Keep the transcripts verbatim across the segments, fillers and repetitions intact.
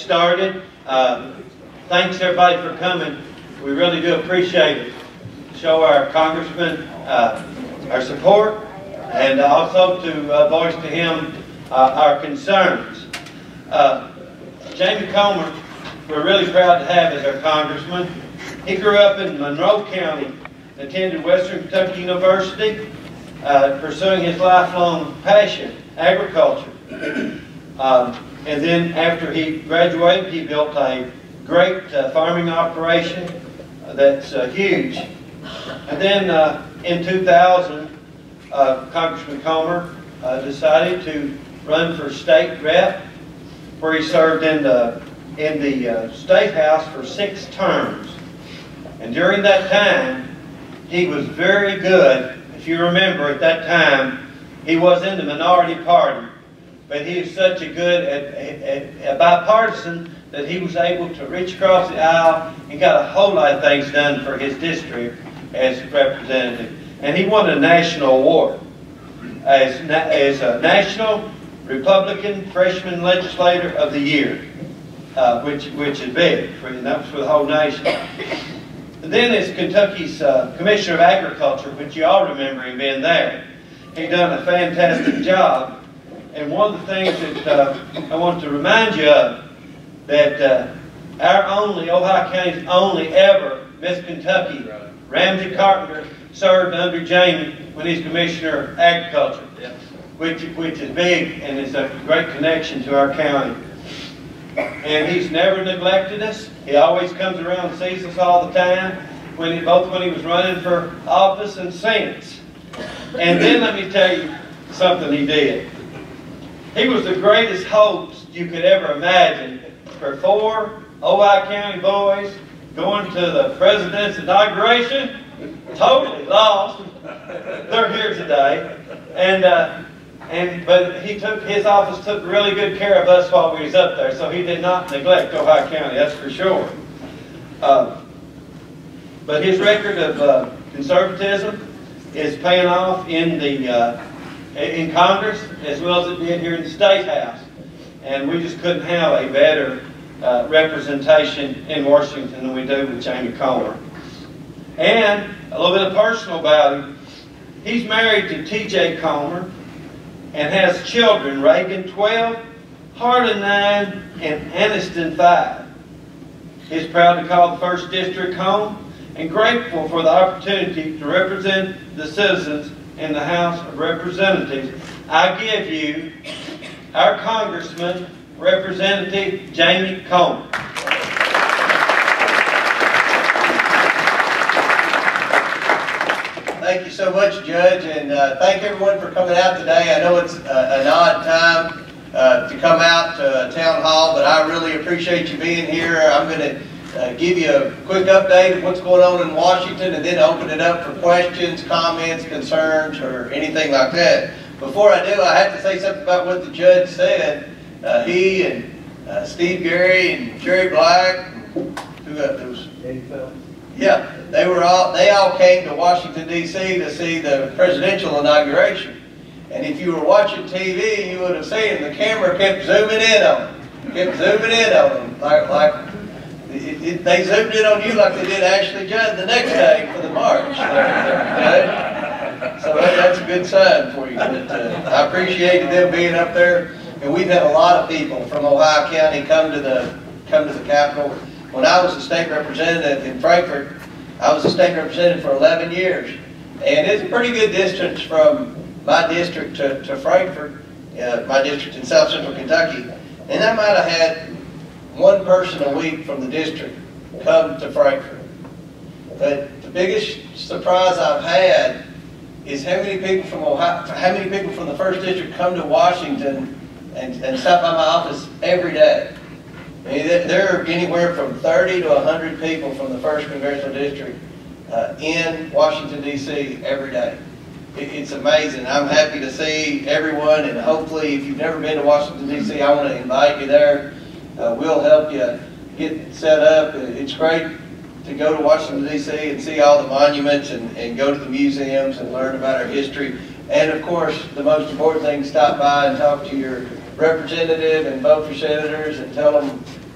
started. Uh, thanks everybody for coming. We really do appreciate it. Show our Congressman uh, our support, and also to uh, voice to him uh, our concerns. Uh, James Comer, we're really proud to have as our Congressman. He grew up in Monroe County, attended Western Kentucky University, uh, pursuing his lifelong passion, agriculture. Um, and then after he graduated, he built a great uh, farming operation uh, that's uh, huge. And then uh, in two thousand, uh, Congressman Comer uh, decided to run for state rep, where he served in the, in the uh, State House for six terms. And during that time, he was very good. If you remember, at that time, he was in the minority party, but he was such a good at, at, at bipartisan that he was able to reach across the aisle and got a whole lot of things done for his district as representative. And he won a national award as, as a National Republican Freshman Legislator of the Year, uh, which, which is big, for, and that was for the whole nation. And then as Kentucky's uh, Commissioner of Agriculture, which you all remember him being there, he done a fantastic job. And one of the things that uh, I want to remind you of, that uh, our only, Ohio County's only ever Miss Kentucky, Ramsey Carpenter, served under Jamie when he's Commissioner of Agriculture, yes. which, which is big and is a great connection to our county. And he's never neglected us. He always comes around and sees us all the time, when he, both when he was running for office and since. And then let me tell you something he did. He was the greatest host you could ever imagine for four Ohio County boys going to the president's inauguration. Totally lost. They're here today. And, uh, and, but he took, his office took really good care of us while we was up there, so he did not neglect Ohio County, that's for sure. Uh, but his record of uh, conservatism is paying off in the uh, in Congress as well as it did here in the State House. And we just couldn't have a better uh, representation in Washington than we do with Jamie Comer. And a little bit of personal about him. He's married to T J Comer and has children, Reagan twelve, Harlan nine, and Aniston five. He's proud to call the first District home and grateful for the opportunity to represent the citizens in the House of Representatives. I give you our Congressman, Representative Jamie Comer. Thank you so much, Judge, and uh, thank everyone for coming out today. I know it's uh, an odd time uh, to come out to a town hall, but I really appreciate you being here. I'm going to uh, give you a quick update of what's going on in Washington and then open it up for questions, comments, concerns, or anything like that. Before I do, I have to say something about what the judge said. Uh, he and uh, Steve Gary and Jerry Black, who got those? Yeah, they were all they all came to Washington D C to see the presidential inauguration. And if you were watching T V, you would have seen the camera kept zooming in on them, kept zooming in on them, like like it, it, they zoomed in on you like they did Ashley Judd the next day for the march. So that, that's a good sign for you. But, uh, I appreciated them being up there, and we've had a lot of people from Ohio County come to the come to the Capitol. When I was a state representative in Frankfort, I was a state representative for eleven years, and it's a pretty good distance from my district to, to Frankfort, uh, my district in South Central Kentucky, and I might have had one person a week from the district come to Frankfort. But the biggest surprise I've had is how many people from Ohio, how many people from the first district come to Washington and, and stop by my office every day. I mean, there are anywhere from thirty to a hundred people from the first congressional district uh, in Washington, D C every day. It, it's amazing. I'm happy to see everyone, and hopefully if you've never been to Washington, D C, I want to invite you there. Uh, we'll help you get set up. It's great to go to Washington, D C and see all the monuments and, and go to the museums and learn about our history. And of course, the most important thing, stop by and talk to your representative and vote for senators and tell them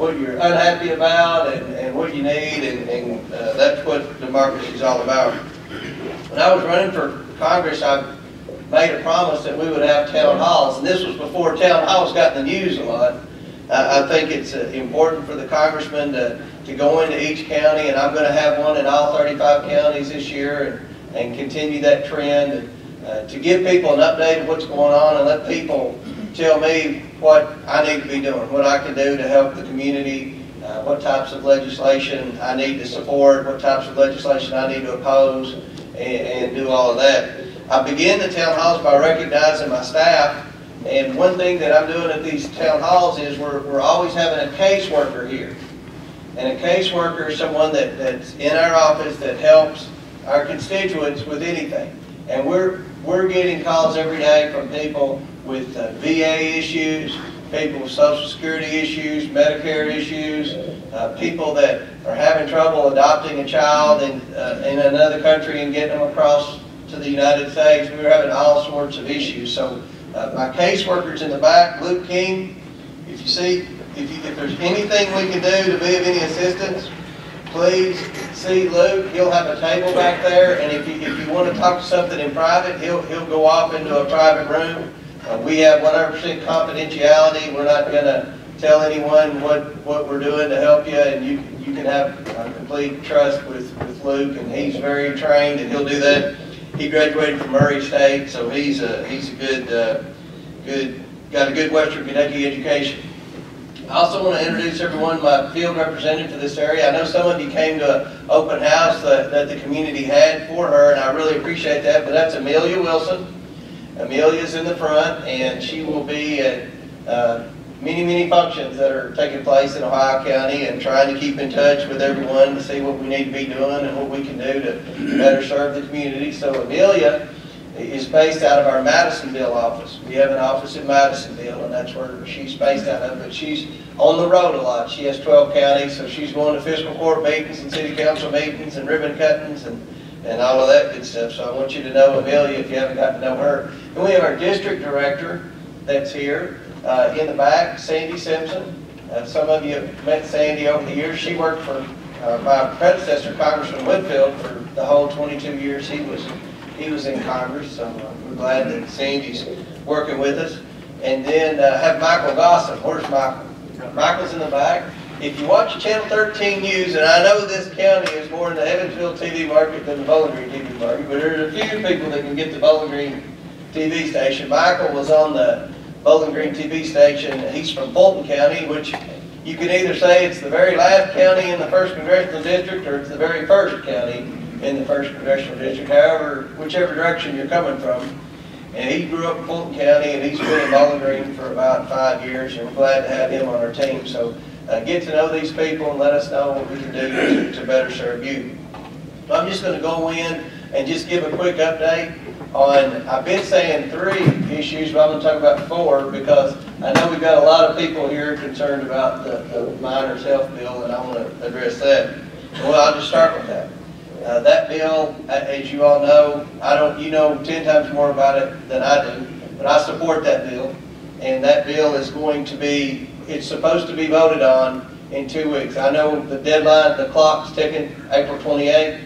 what you're unhappy about and, and what you need, and, and uh, that's what democracy is all about. When I was running for Congress, I made a promise that we would have town halls, and this was before town halls got in the news a lot. I, I think it's uh, important for the congressman to, to go into each county, and I'm going to have one in all thirty-five counties this year, and, and continue that trend, and, uh, to give people an update of what's going on and let people tell me what I need to be doing, what I can do to help the community, uh, what types of legislation I need to support, what types of legislation I need to oppose, and, and do all of that. I begin the town halls by recognizing my staff, and one thing that I'm doing at these town halls is we're, we're always having a caseworker here. And a caseworker is someone that, that's in our office that helps our constituents with anything. And we're, we're getting calls every day from people with uh, V A issues, people with Social Security issues, Medicare issues, uh, people that are having trouble adopting a child in, uh, in another country and getting them across to the United States. We're having all sorts of issues. So uh, my caseworkers in the back, Luke King, if you see, if, you, if there's anything we can do to be of any assistance, please see Luke. He'll have a table back there, and if you, if you want to talk to something in private, he'll, he'll go off into a private room. Uh, we have one hundred percent confidentiality. We're not going to tell anyone what, what we're doing to help you, and you, you can have uh, complete trust with, with Luke, and he's very trained, and he'll do that. He graduated from Murray State, so he's a, he's a good, uh, good, got a good Western Kentucky education. I also want to introduce everyone, my field representative for this area. I know some of you came to an open house that, that the community had for her, and I really appreciate that, but that's Amelia Wilson. Amelia's in the front, and she will be at uh, many, many functions that are taking place in Ohio County, and trying to keep in touch with everyone to see what we need to be doing and what we can do to better serve the community. So Amelia is based out of our Madisonville office. We have an office in Madisonville, and that's where she's based out of, but she's on the road a lot. She has twelve counties, so she's going to fiscal court meetings and city council meetings and ribbon cuttings and and all of that good stuff. So I want you to know Amelia if you haven't gotten to know her. And we have our district director that's here uh, in the back, Sandy Simpson. Uh, some of you have met Sandy over the years. She worked for uh, my predecessor, Congressman Whitfield, for the whole twenty-two years he was he was in Congress. So uh, we're glad that Sandy's working with us. And then uh, have Michael Gossett. Where's Michael? Michael's in the back. If you watch Channel thirteen News, and I know this county is more in the Evansville T V market than the Bowling Green T V market, but there's a few people that can get the Bowling Green T V station. Michael was on the Bowling Green T V station. He's from Fulton County, which you can either say it's the very last county in the first Congressional District, or it's the very first county in the first Congressional District, however, whichever direction you're coming from. And he grew up in Fulton County, and he's been in Bowling Green for about five years, and we're glad to have him on our team. So uh, get to know these people and let us know what we can do to, to better serve you. So I'm just going to go in and just give a quick update on, I've been saying three issues, but I'm going to talk about four, because I know we've got a lot of people here concerned about the, the miners' health bill, and I want to address that. Well, I'll just start with that. Uh, that bill, as you all know, I don't, you know ten times more about it than I do, but I support that bill. And that bill is going to be, it's supposed to be voted on in two weeks. I know the deadline, the clock's ticking, April twenty-eighth.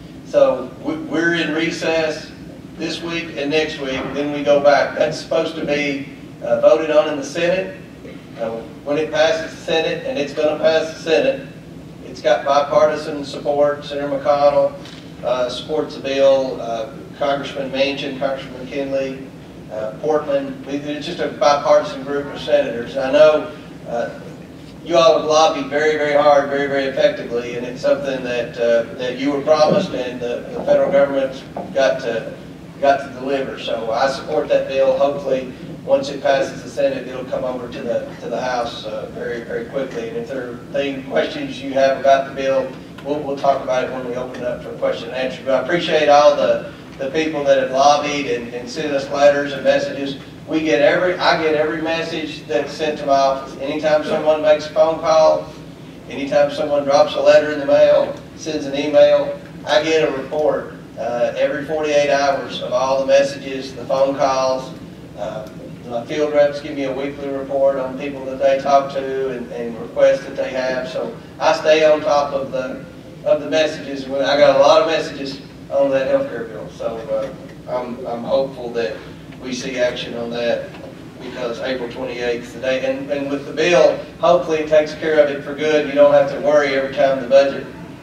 So we're in recess this week and next week, then we go back. That's supposed to be uh, voted on in the Senate. Uh, when it passes the Senate, and it's going to pass the Senate, it's got bipartisan support. Senator McConnell uh, supports the bill. Uh, Congressman Manchin, Congressman McKinley, uh, Portland. It's just a bipartisan group of senators. I know uh, you all have lobbied very, very hard, very, very effectively, and it's something that uh, that you were promised, and the, the federal government's got to got to deliver. So I support that bill. Hopefully, once it passes the Senate, it'll come over to the to the House uh, very, very quickly. And if there are thing, questions you have about the bill, we'll, we'll talk about it when we open it up for question and answer. But I appreciate all the, the people that have lobbied and, and sent us letters and messages. We get every, I get every message that's sent to my office. Anytime someone makes a phone call, anytime someone drops a letter in the mail, sends an email, I get a report uh, every forty-eight hours of all the messages, the phone calls, uh, My field reps give me a weekly report on people that they talk to and, and requests that they have. So I stay on top of the of the messages. I got a lot of messages on that healthcare bill. So uh, I'm I'm hopeful that we see action on that, because April twenty-eighth is the day. And, and with the bill, hopefully it takes care of it for good. You don't have to worry every time the budget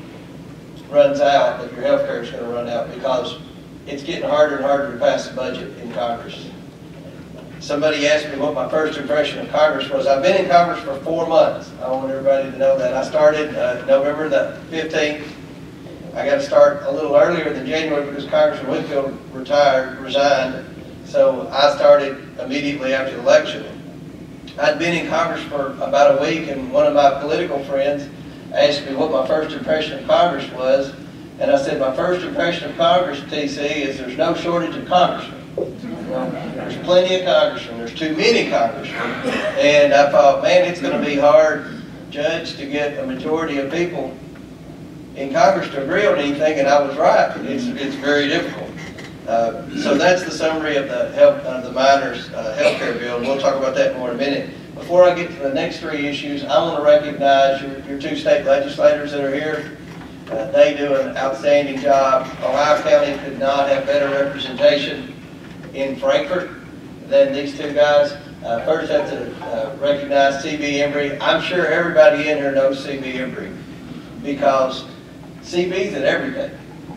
runs out that your health care is going to run out, because it's getting harder and harder to pass a budget in Congress. Somebody asked me what my first impression of Congress was. I've been in Congress for four months. I want everybody to know that. I started uh, November the fifteenth. I got to start a little earlier than January because Congressman Whitfield retired, resigned. So I started immediately after the election. I'd been in Congress for about a week, and one of my political friends asked me what my first impression of Congress was. And I said, my first impression of Congress, T C, is there's no shortage of congressmen. Well, there's plenty of congressmen. There's too many congressmen. And I thought, man, it's going to be hard, Judge, to get a majority of people in Congress to agree on anything. And I was right. It's, it's very difficult. Uh, so that's the summary of the health, uh, the miners' uh, health care bill. And we'll talk about that more in a minute. Before I get to the next three issues, I want to recognize your, your two state legislators that are here. Uh, they do an outstanding job. Ohio County could not have better representation in Frankfort than these two guys. Uh, first, I have to uh, recognize C B Embry. I'm sure everybody in here knows C B Embry, because C B's at everything.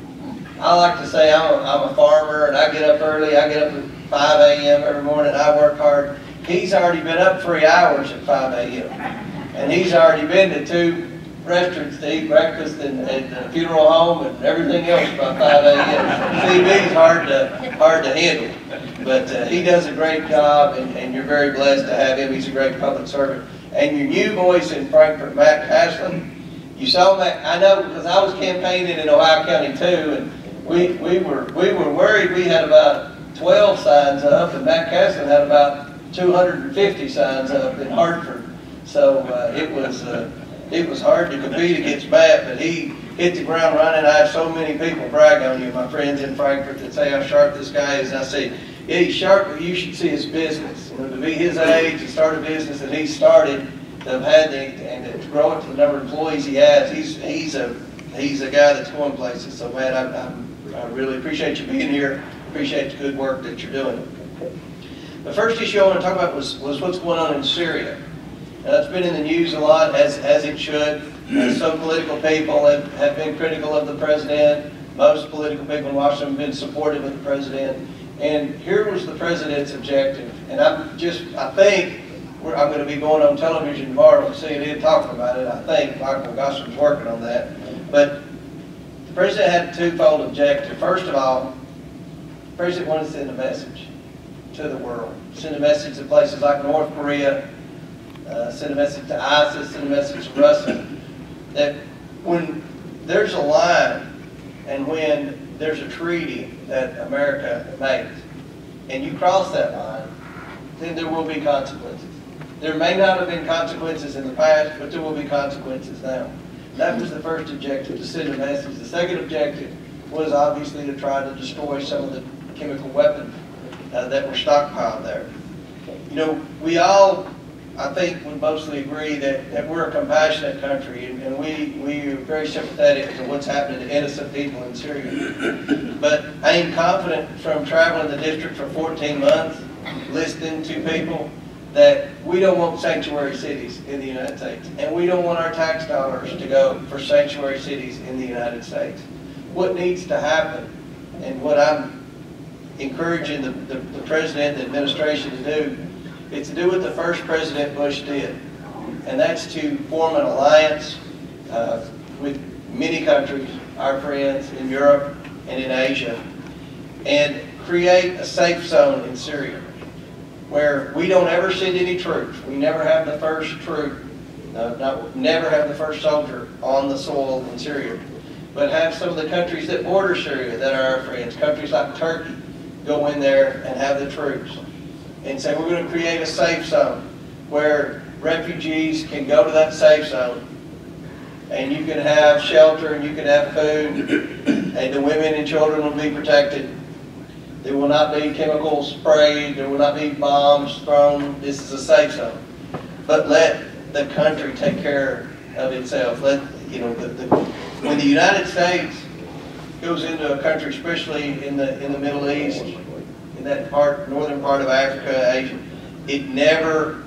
I like to say I'm a, I'm a farmer, and I get up early. I get up at five A M every morning. I work hard. He's already been up three hours at five A M and he's already been to two restaurants to eat breakfast and, and a funeral home and everything else by five A M C B's hard to hard to handle, but uh, he does a great job, and, and you're very blessed to have him. He's a great public servant. And your new voice in Frankfort, Matt Haslin, you saw Matt. I know, because I was campaigning in Ohio County too, and we we were we were worried. We had about twelve signs up, and Matt Haslin had about two hundred fifty signs up in Hartford. So uh, it was. Uh, It was hard to compete against Matt, but he hit the ground running. I have so many people brag on you, my friends in Frankfort, that say how sharp this guy is. And I say, yeah, he's sharp, but you should see his business. You know, to be his age, to start a business that he started, to have had the, and to grow it to the number of employees he has, he's he's a he's a guy that's going places. So, man, I, I, I really appreciate you being here. Appreciate the good work that you're doing. The first issue I want to talk about was was what's going on in Syria. Now, it's been in the news a lot, as, as it should. Uh, some political people have, have been critical of the president. Most political people in Washington have been supportive of the president. And here was the president's objective. And I'm just, I think, we're, I'm going to be going on television tomorrow and C N N talking about it. I think Michael Gossler's working on that. But the president had a twofold objective. First of all, the president wanted to send a message to the world. Send a message to places like North Korea, Uh, send a message to ISIS, send a message to Russia, that when there's a line and when there's a treaty that America makes, and you cross that line, then there will be consequences. There may not have been consequences in the past, but there will be consequences now. That was the first objective, to send a message. The second objective was obviously to try to destroy some of the chemical weapons uh, that were stockpiled there. You know, we all, I think, would mostly agree that, that we're a compassionate country, and, and we, we are very sympathetic to what's happening to innocent people in Syria. But I am confident from traveling the district for fourteen months, listening to people, that we don't want sanctuary cities in the United States. And we don't want our tax dollars to go for sanctuary cities in the United States. What needs to happen, and what I'm encouraging the, the, the President and the administration to do, it's to do what the first President Bush did, and that's to form an alliance uh, with many countries, our friends in Europe and in Asia, and create a safe zone in Syria where we don't ever send any troops. We never have the first troop, uh, not, never have the first soldier on the soil in Syria, but have some of the countries that border Syria that are our friends, countries like Turkey, go in there and have the troops. And say, we're going to create a safe zone where refugees can go to that safe zone, and you can have shelter, and you can have food, and the women and children will be protected. There will not be chemicals sprayed. There will not be bombs thrown. This is a safe zone. But let the country take care of itself. Let, you know, the, the, when the United States goes into a country, especially in the in the Middle East, in that part, northern part of Africa, Asia, it never,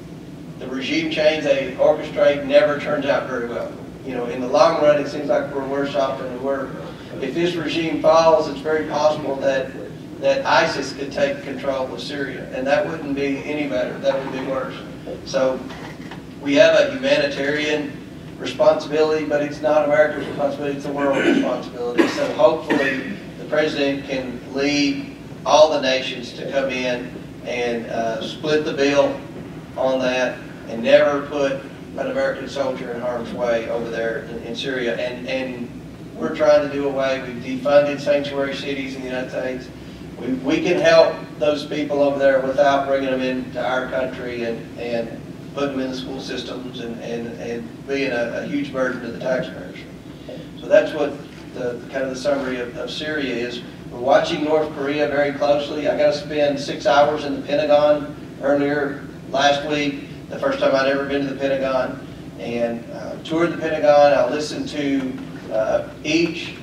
the regime change they orchestrate never turns out very well. You know, in the long run, it seems like we're worse off than we were. If this regime falls, it's very possible that that ISIS could take control of Syria, and that wouldn't be any better. That would be worse. So we have a humanitarian responsibility, but it's not America's responsibility, it's the world's responsibility. So hopefully the president can lead all the nations to come in and uh, split the bill on that and never put an American soldier in harm's way over there in, in Syria. And, and we're trying to do away, we've defunded sanctuary cities in the United States. We, we can help those people over there without bringing them into our country and, and putting them in the school systems and, and, and being a, a huge burden to the taxpayers. So that's what the, the kind of the summary of, of Syria is. We're watching North Korea very closely. I got to spend six hours in the Pentagon earlier last week, the first time I'd ever been to the Pentagon, and uh, toured the Pentagon. I listened to uh, each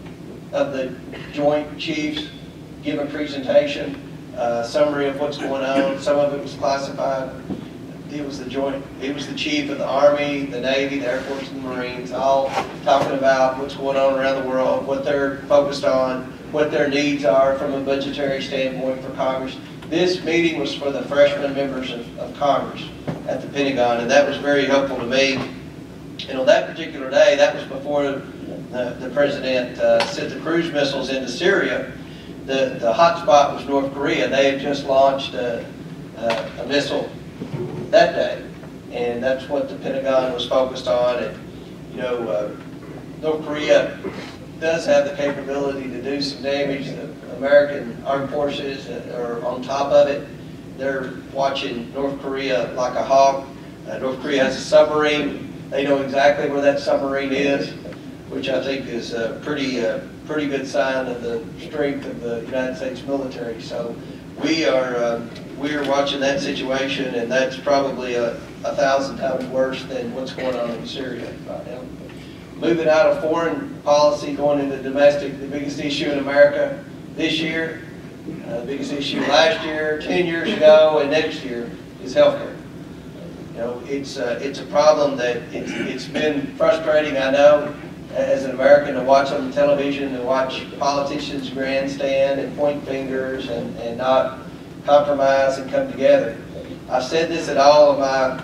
of the Joint Chiefs give a presentation, uh, summary of what's going on. Some of it was classified. It was the joint, it was the chief of the Army, the Navy, the Air Force, and the Marines, all talking about what's going on around the world, what they're focused on, what their needs are from a budgetary standpoint for Congress. This meeting was for the freshman members of, of Congress at the Pentagon, and that was very helpful to me. And on that particular day, that was before the, the president uh, sent the cruise missiles into Syria. The, the hot spot was North Korea. They had just launched a, a, a missile that day, and that's what the Pentagon was focused on. And you know, uh, North Korea does have the capability to do some damage. The American armed forces are on top of it. They're watching North Korea like a hawk. Uh, North Korea has a submarine. They know exactly where that submarine is, which I think is a pretty, uh, pretty good sign of the strength of the United States military. So we are, uh, we are watching that situation, and that's probably a, a thousand times worse than what's going on in Syria right now. Moving out of foreign policy, going into domestic, the biggest issue in America this year, uh, the biggest issue last year, ten years ago, and next year is healthcare. You know, it's uh, it's a problem that it's, it's been frustrating, I know, as an American, to watch on the television, to watch politicians grandstand and point fingers and, and not compromise and come together. I've said this at all of my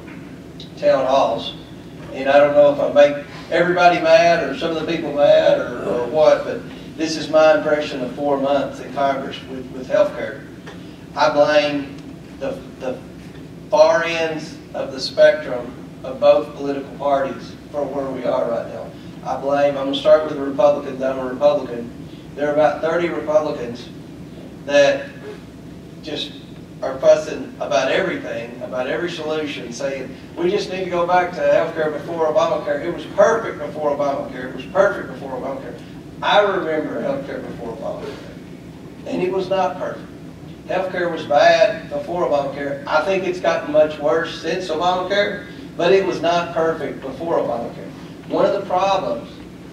town halls, and I don't know if I make everybody mad or some of the people mad or, or what, but this is my impression of four months in Congress with, with health care. I blame the, the far ends of the spectrum of both political parties for where we are right now. I blame, I'm going to start with the Republicans. I'm a Republican. There are about thirty Republicans that just are fussing about everything, about every solution, saying, we just need to go back to healthcare before Obamacare. It was perfect before Obamacare. It was perfect before Obamacare. I remember healthcare before Obamacare, and it was not perfect. Healthcare was bad before Obamacare. I think it's gotten much worse since Obamacare, but it was not perfect before Obamacare. One of the problems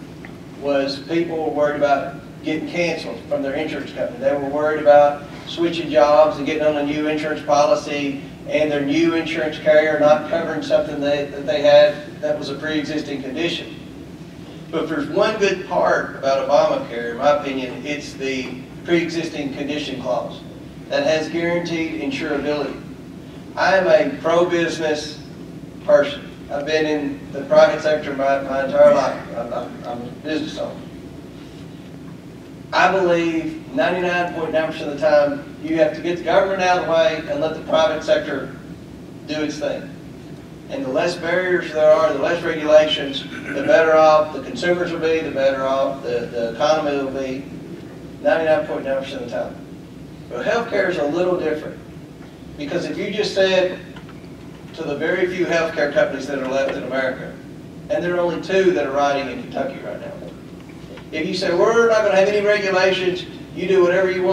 was people were worried about getting canceled from their insurance company. They were worried about switching jobs and getting on a new insurance policy, and their new insurance carrier not covering something they, that they had that was a pre-existing condition. But if there's one good part about Obamacare, in my opinion, it's the pre-existing condition clause that has guaranteed insurability. I am a pro-business person. I've been in the private sector my, my entire life. I'm, I'm, I'm a business owner. I believe ninety-nine point nine percent of the time you have to get the government out of the way and let the private sector do its thing. And the less barriers there are, the less regulations, the better off the consumers will be, the better off the, the economy will be, ninety-nine point nine percent of the time. But healthcare is a little different. Because if you just said to the very few healthcare companies that are left in America, and there are only two that are riding in Kentucky right now, if you say, we're not going to have any regulations, you do whatever you want,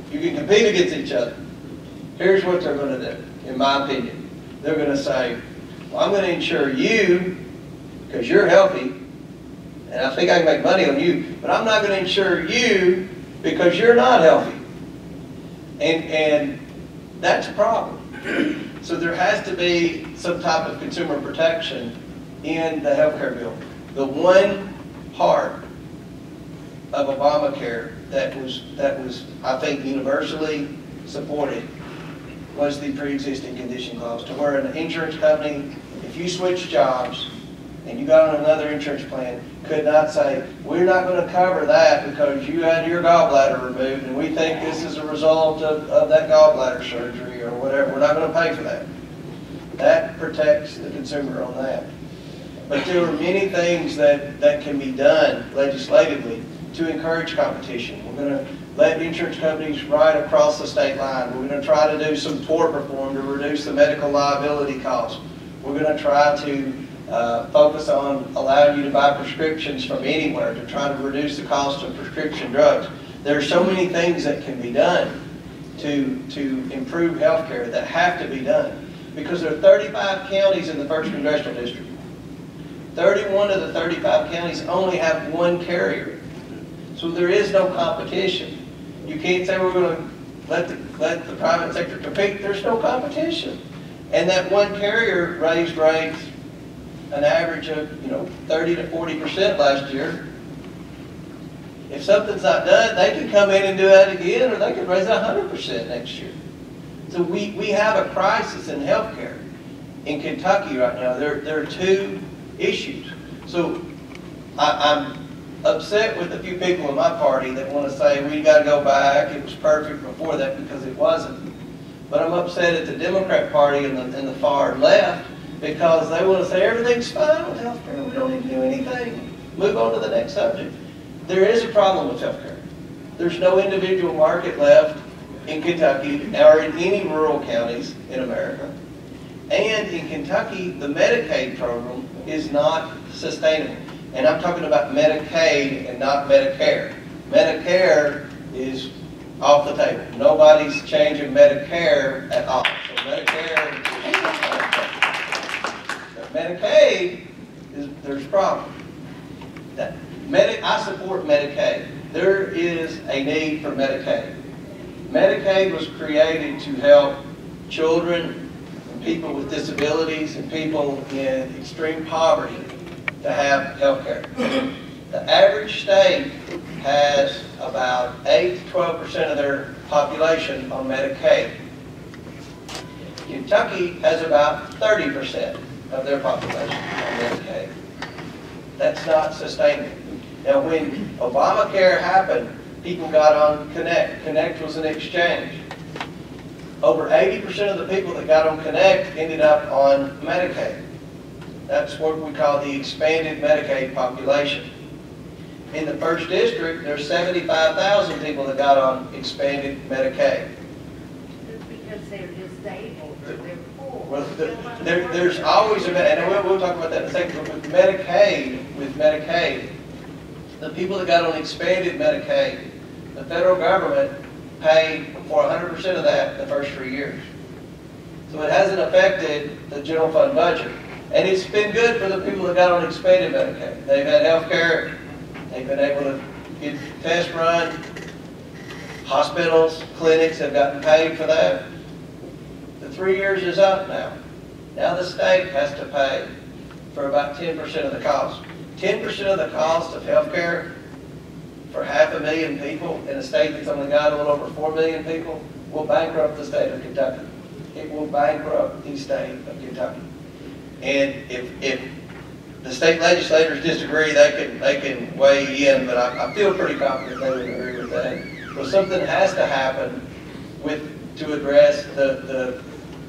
You can compete against each other. Here's what they're going to do, in my opinion. They're going to say, well, I'm going to insure you because you're healthy, and I think I can make money on you, but I'm not going to insure you because you're not healthy. And, and that's a problem. So there has to be some type of consumer protection in the health care bill. The one part of Obamacare that was, that was, I think, universally supported was the pre-existing condition clause, to where an insurance company, if you switch jobs and you got on another insurance plan, could not say, we're not going to cover that because you had your gallbladder removed and we think this is a result of, of that gallbladder surgery or whatever. We're not going to pay for that. That protects the consumer on that. But there are many things that, that can be done legislatively to encourage competition. We're going to let insurance companies ride across the state line. We're going to try to do some tort reform to reduce the medical liability costs. We're going to try to uh, focus on allowing you to buy prescriptions from anywhere to try to reduce the cost of prescription drugs. There are so many things that can be done to, to improve health care that have to be done, because there are thirty-five counties in the first Congressional District. thirty-one of the thirty-five counties only have one carrier. So there is no competition. You can't say we're going to let the, let the private sector compete. There's no competition. And that one carrier raised rates an average of, you know, thirty to forty percent last year. If something's not done, they can come in and do that again, or they could raise it one hundred percent next year. So we, we have a crisis in healthcare in Kentucky right now. There, there are two issues. So I, I'm upset with a few people in my party that want to say we got to go back, it was perfect before that, because it wasn't. But I'm upset at the Democrat Party and the, and the far left, because they want to say everything's fine with health care, we don't need to do anything, move on to the next subject. There is a problem with health care. There's no individual market left in Kentucky or in any rural counties in America. And in Kentucky, the Medicaid program is not sustainable. And I'm talking about Medicaid and not Medicare. Medicare is off the table. Nobody's changing Medicare at all. So Medicare, Medicaid, is, there's a problem. That, Medi I support Medicaid. There is a need for Medicaid. Medicaid was created to help children and people with disabilities and people in extreme poverty to have health care. The average state has about eight to twelve percent of their population on Medicaid. Kentucky has about thirty percent of their population on Medicaid. That's not sustainable. Now, when Obamacare happened, people got on Connect. Connect was an exchange. Over eighty percent of the people that got on Connect ended up on Medicaid. That's what we call the expanded Medicaid population. In the first district, there's seventy-five thousand people that got on expanded Medicaid. Just because they're disabled or they're poor. Well, the, there, there's always a, and we'll, we'll talk about that in a second, but with Medicaid, with Medicaid, the people that got on expanded Medicaid, the federal government paid for one hundred percent of that the first three years. So it hasn't affected the general fund budget. And it's been good for the people that got on expanded Medicaid. They've had health care, they've been able to get tests run, hospitals, clinics have gotten paid for that. The three years is up now. Now the state has to pay for about ten percent of the cost. ten percent of the cost of health care for half a million people in a state that's only got a little over four million people will bankrupt the state of Kentucky. It will bankrupt the state of Kentucky. And if, if the state legislators disagree, they can, they can weigh in, but I, I feel pretty confident they would agree with that. So something has to happen with, to address the, the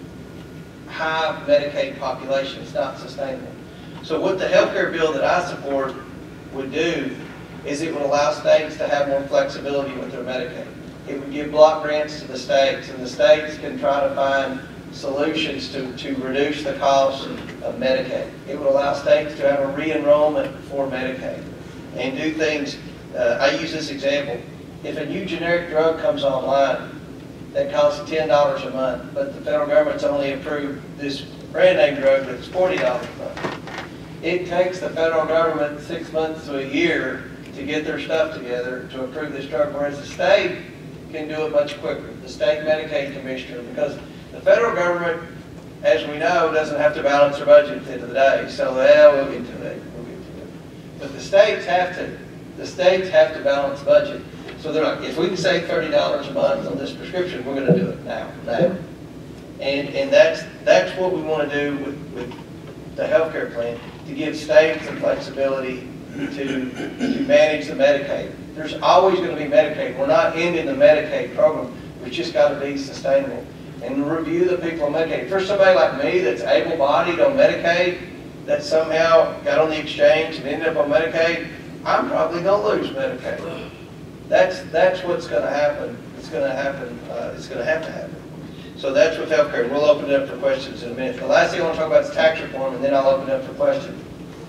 high Medicaid population. It's not sustainable. So what the health care bill that I support would do is it would allow states to have more flexibility with their Medicaid. It would give block grants to the states, and the states can try to find solutions to, to reduce the cost of Medicaid. It would allow states to have a re-enrollment for Medicaid and do things. Uh, I use this example. if a new generic drug comes online that costs ten dollars a month, but the federal government's only approved this brand name drug that's forty dollars a month, it takes the federal government six months to a year to get their stuff together to approve this drug, whereas the state can do it much quicker. The state Medicaid commissioner, because the federal government, as we know, doesn't have to balance their budget at the end of the day. So, yeah, we'll get to that. We'll get to it. But the states have to. The states have to balance budget. So they're like, if we can save thirty dollars a month on this prescription, we're going to do it now, now. And and that's that's what we want to do with, with the healthcare plan, to give states the flexibility to to manage the Medicaid. There's always going to be Medicaid. We're not ending the Medicaid program. We just got to be sustainable and review the people on Medicaid. For somebody like me that's able-bodied on Medicaid, that somehow got on the exchange and ended up on Medicaid, I'm probably going to lose Medicaid. That's that's what's going to happen. It's going to happen. Uh, it's going to have to happen. So that's with healthcare. We'll open it up for questions in a minute. The last thing I want to talk about is tax reform, and then I'll open it up for questions.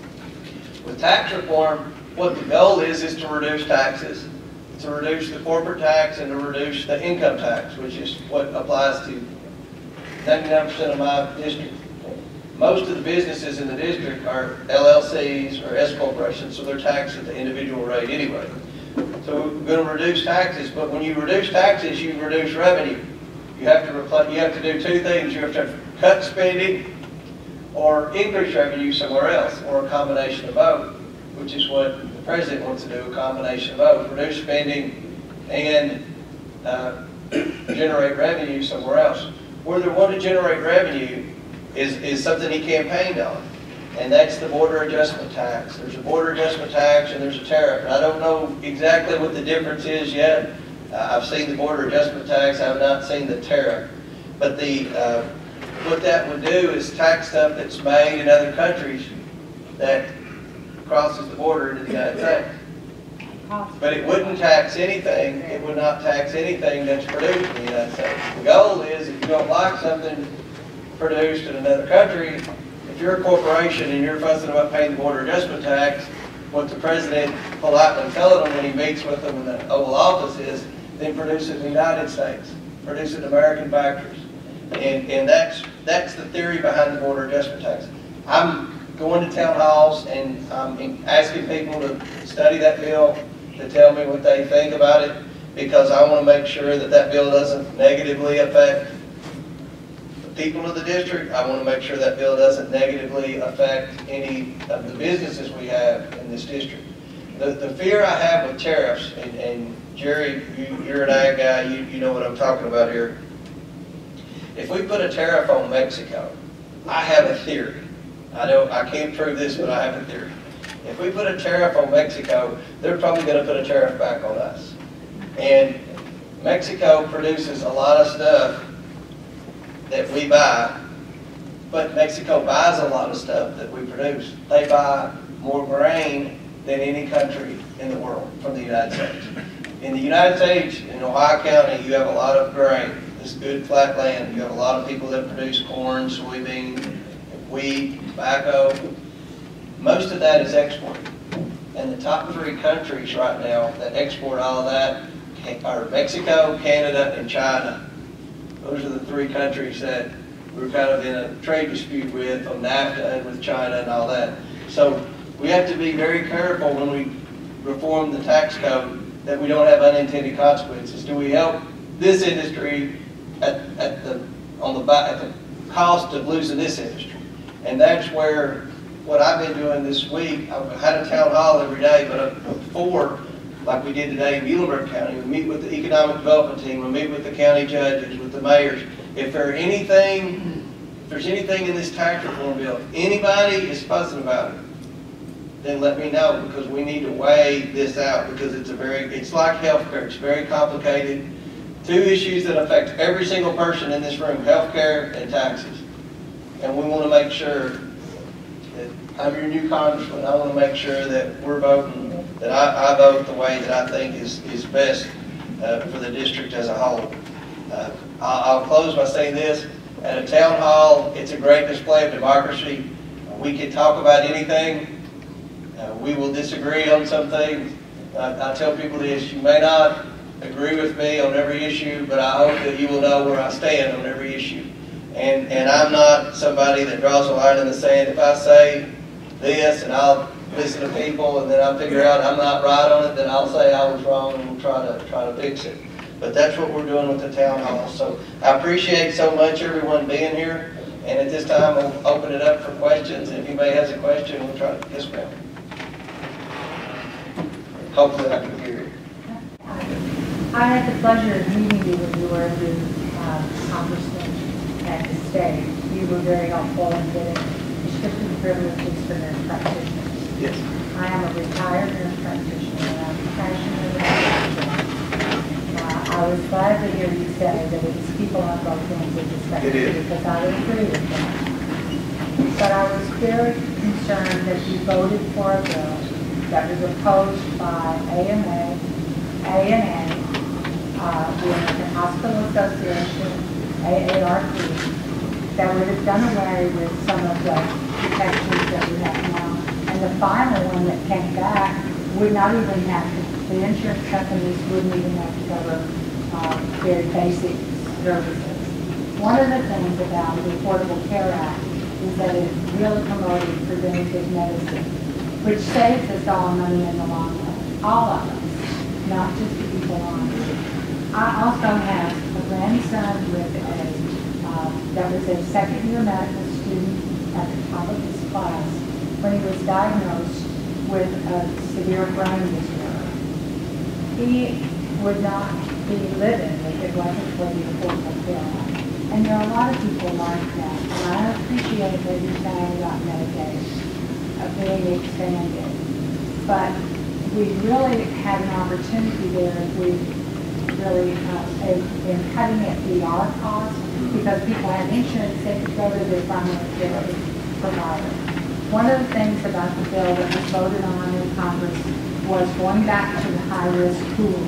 With tax reform, what the goal is is to reduce taxes, to reduce the corporate tax and to reduce the income tax, which is what applies to ninety-nine percent of my district. Most of the businesses in the district are L L Cs or S corporations, so they're taxed at the individual rate anyway. So we're going to reduce taxes, but when you reduce taxes, you reduce revenue. You have to replace, you have to do two things. You have to cut spending or increase revenue somewhere else, or a combination of both, which is what the president wants to do, a combination of both, reduce spending and uh, generate revenue somewhere else. Where they want to generate revenue is, is something he campaigned on, and that's the border adjustment tax. There's a border adjustment tax and there's a tariff. And I don't know exactly what the difference is yet. Uh, I've seen the border adjustment tax, I have not seen the tariff. But the uh, what that would do is tax stuff that's made in other countries that crosses the border into the United States. But it wouldn't tax anything, it would not tax anything that's produced in the United States. The goal is, if you don't like something produced in another country, if you're a corporation and you're fussing about paying the border adjustment tax, what the president politely telling them when he meets with them in the Oval Office is, then produce it in the United States, produce it in American factories. And, and that's, that's the theory behind the border adjustment tax. I'm going to town halls and I'm asking people to study that bill, to tell me what they think about it, because I want to make sure that that bill doesn't negatively affect the people of the district. I want to make sure that bill doesn't negatively affect any of the businesses we have in this district. The, the fear I have with tariffs, and, and Jerry, you, you're an ag guy, you, you know what I'm talking about here. If we put a tariff on Mexico, I have a theory. I don't, I can't prove this, but I have a theory. If we put a tariff on Mexico, they're probably going to put a tariff back on us. And Mexico produces a lot of stuff that we buy, but Mexico buys a lot of stuff that we produce. They buy more grain than any country in the world from the United States. In the United States, in Ohio County, you have a lot of grain. It's good flat land. You have a lot of people that produce corn, soybean, wheat, tobacco. Most of that is exported. And the top three countries right now that export all of that are Mexico, Canada, and China. Those are the three countries that we're kind of in a trade dispute with on NAFTA and with China and all that. So we have to be very careful when we reform the tax code that we don't have unintended consequences. Do we help this industry at, at the on the at the cost of losing this industry? And that's where what I've been doing this week. I've had a town hall every day, but before, like we did today in Muhlenberg County, we meet with the economic development team, we meet with the county judges, with the mayors. If there anything, if there's anything in this tax reform bill, if anybody is fussing about it, then let me know, because we need to weigh this out, because it's a very, it's like healthcare, it's very complicated. Two issues that affect every single person in this room, healthcare and taxes. And we want to make sure that I'm your new congressman. I want to make sure that we're voting, that I, I vote the way that I think is, is best uh, for the district as a whole. Uh, I'll, I'll close by saying this. At a town hall, it's a great display of democracy. We can talk about anything. Uh, we will disagree on some things. I, I tell people this, you may not agree with me on every issue, but I hope that you will know where I stand on every issue. And, and I'm not somebody that draws a line in the sand. If I say this and I'll listen to people and then I figure out I'm not right on it, then I'll say I was wrong and we'll try to, try to fix it. But that's what we're doing with the town hall. So I appreciate so much everyone being here. And at this time, we'll open it up for questions. If anybody has a question, we'll try to, yes ma'am. Hopefully I can hear you. I had the pleasure of meeting you when you were the uh, congressman at the state. You were very helpful in getting restricted privileges for nurse practitioners. Yes. I am a retired nurse practitioner and I'm passionate about it. Uh, I was glad to hear you say that it's people on both ends of the spectrum because I would agree with that. But I was very concerned that you voted for a bill that was opposed by A M A, A N A, uh, the American Hospital Association, A A R P, that would have done away with some of the protections that we have now. And the final one that came back would not even have to, the insurance companies wouldn't even have to cover uh, very basic services. One of the things about the Affordable Care Act is that it really promoted preventative medicine, which saves us all money in the long run, all of us, not just the people on it. I also have a grandson with a, uh, that was a second year medical student at the top of his class when he was diagnosed with a severe brain disorder. He would not be living if it wasn't for the Affordable Care Act. And there are a lot of people like that. And I appreciate what you're saying about Medicaid uh, being expanded. But we really had an opportunity there if we really, uh, in, in cutting it the our cost, because people had insurance, they could go to their primary care provider. One of the things about the bill that was voted on in Congress was going back to the high-risk pools.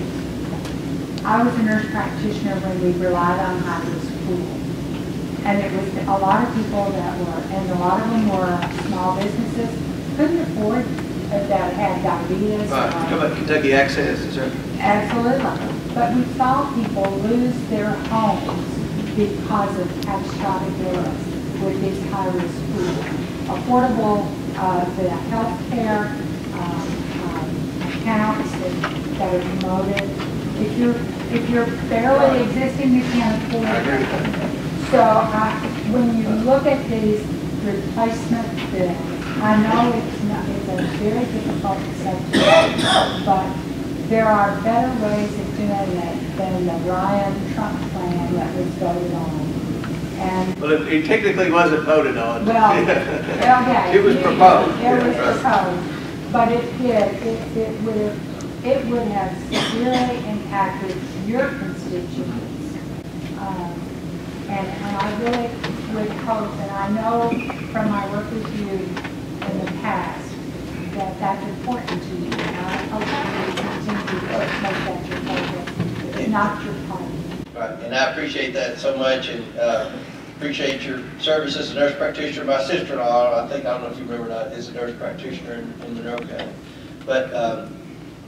I was a nurse practitioner when we relied on high-risk pools. And it was a lot of people that were, and a lot of them were small businesses, couldn't afford, uh, that had diabetes. Right, uh, talk about Kentucky Access, is there? Absolutely. But we saw people lose their homes because of catastrophic illness with these high-risk pools. Affordable, uh, the health care um, um, accounts that, that are promoted. If you're, if you're barely existing, you can't afford it. So uh, when you look at these replacement bills, I know it's, not, it's a very difficult subject, but there are better ways of doing it than the Ryan Trump plan that was voted on. And Well, it, it technically wasn't voted on. well, okay. It was proposed. It Yeah, was right. proposed, but it did, it, it would have, it would have severely impacted your constituents. Um, and, and I really would hope, and I know from my work with you in the past, that that's important to you. And I hope that you continue to make that your focus, not your party. Right, and I appreciate that so much, and uh, appreciate your service as a nurse practitioner. My sister-in-law, I think, I don't know if you remember or not, is a nurse practitioner in, in Monroe County. But um,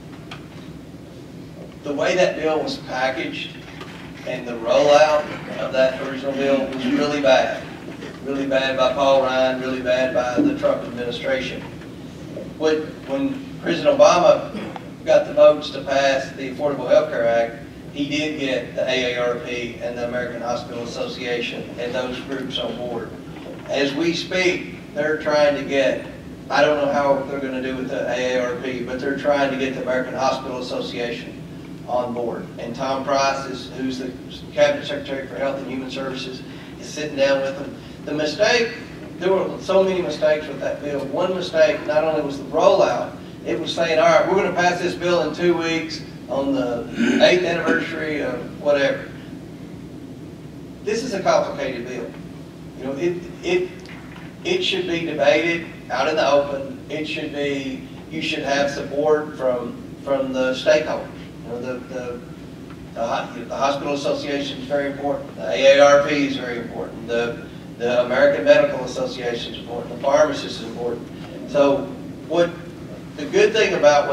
the way that bill was packaged and the rollout of that original bill was really bad. Really bad by Paul Ryan, really bad by the Trump administration. When, when President Obama got the votes to pass the Affordable Health Care Act, he did get the A A R P and the American Hospital Association and those groups on board. As we speak, they're trying to get, I don't know how they're going to do with the A A R P, but they're trying to get the American Hospital Association on board. And Tom Price, is, who's the Cabinet Secretary for Health and Human Services, is sitting down with them. The mistake, there were so many mistakes with that bill. One mistake not only was the rollout, it was saying, all right, we're going to pass this bill in two weeks on the eighth anniversary of whatever. This is a complicated bill. You know, it, it, it should be debated out in the open. It should be, you should have support from, from the stakeholders. You know, the, the, the, the Hospital Association is very important. The A A R P is very important. The, the American Medical Association is important. The pharmacist is important. So what the good thing about what's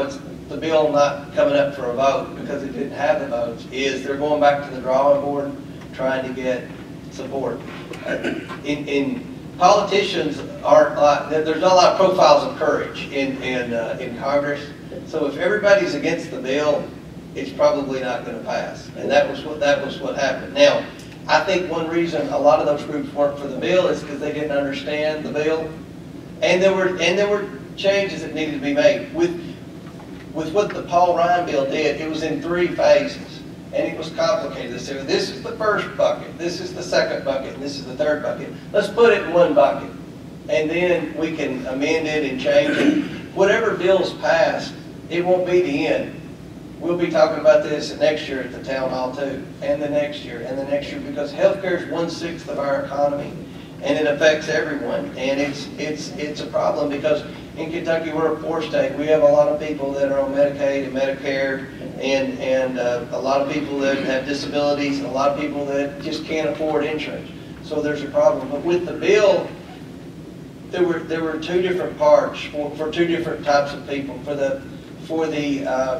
the bill not coming up for a vote because it didn't have the votes is they're going back to the drawing board trying to get support. In, in politicians aren't like, there's not a lot of profiles of courage in, in, uh, in Congress. So if everybody's against the bill, it's probably not going to pass. And that was what, that was what happened. Now, I think one reason a lot of those groups weren't for the bill is because they didn't understand the bill. And there were, and there were changes that needed to be made. With, with what the Paul Ryan bill did, it was in three phases. And it was complicated. They said, this is the first bucket, this is the second bucket, and this is the third bucket. Let's put it in one bucket. And then we can amend it and change it. Whatever bill's passed, it won't be the end. We'll be talking about this next year at the town hall too, and the next year, and the next year, because healthcare is one-sixth of our economy, and it affects everyone. And it's, it's, it's a problem because in Kentucky, we're a poor state. We have a lot of people that are on Medicaid and Medicare, and, and uh, a lot of people that have disabilities, and a lot of people that just can't afford insurance. So there's a problem. But with the bill, there were, there were two different parts for, for two different types of people. For the, for the, uh,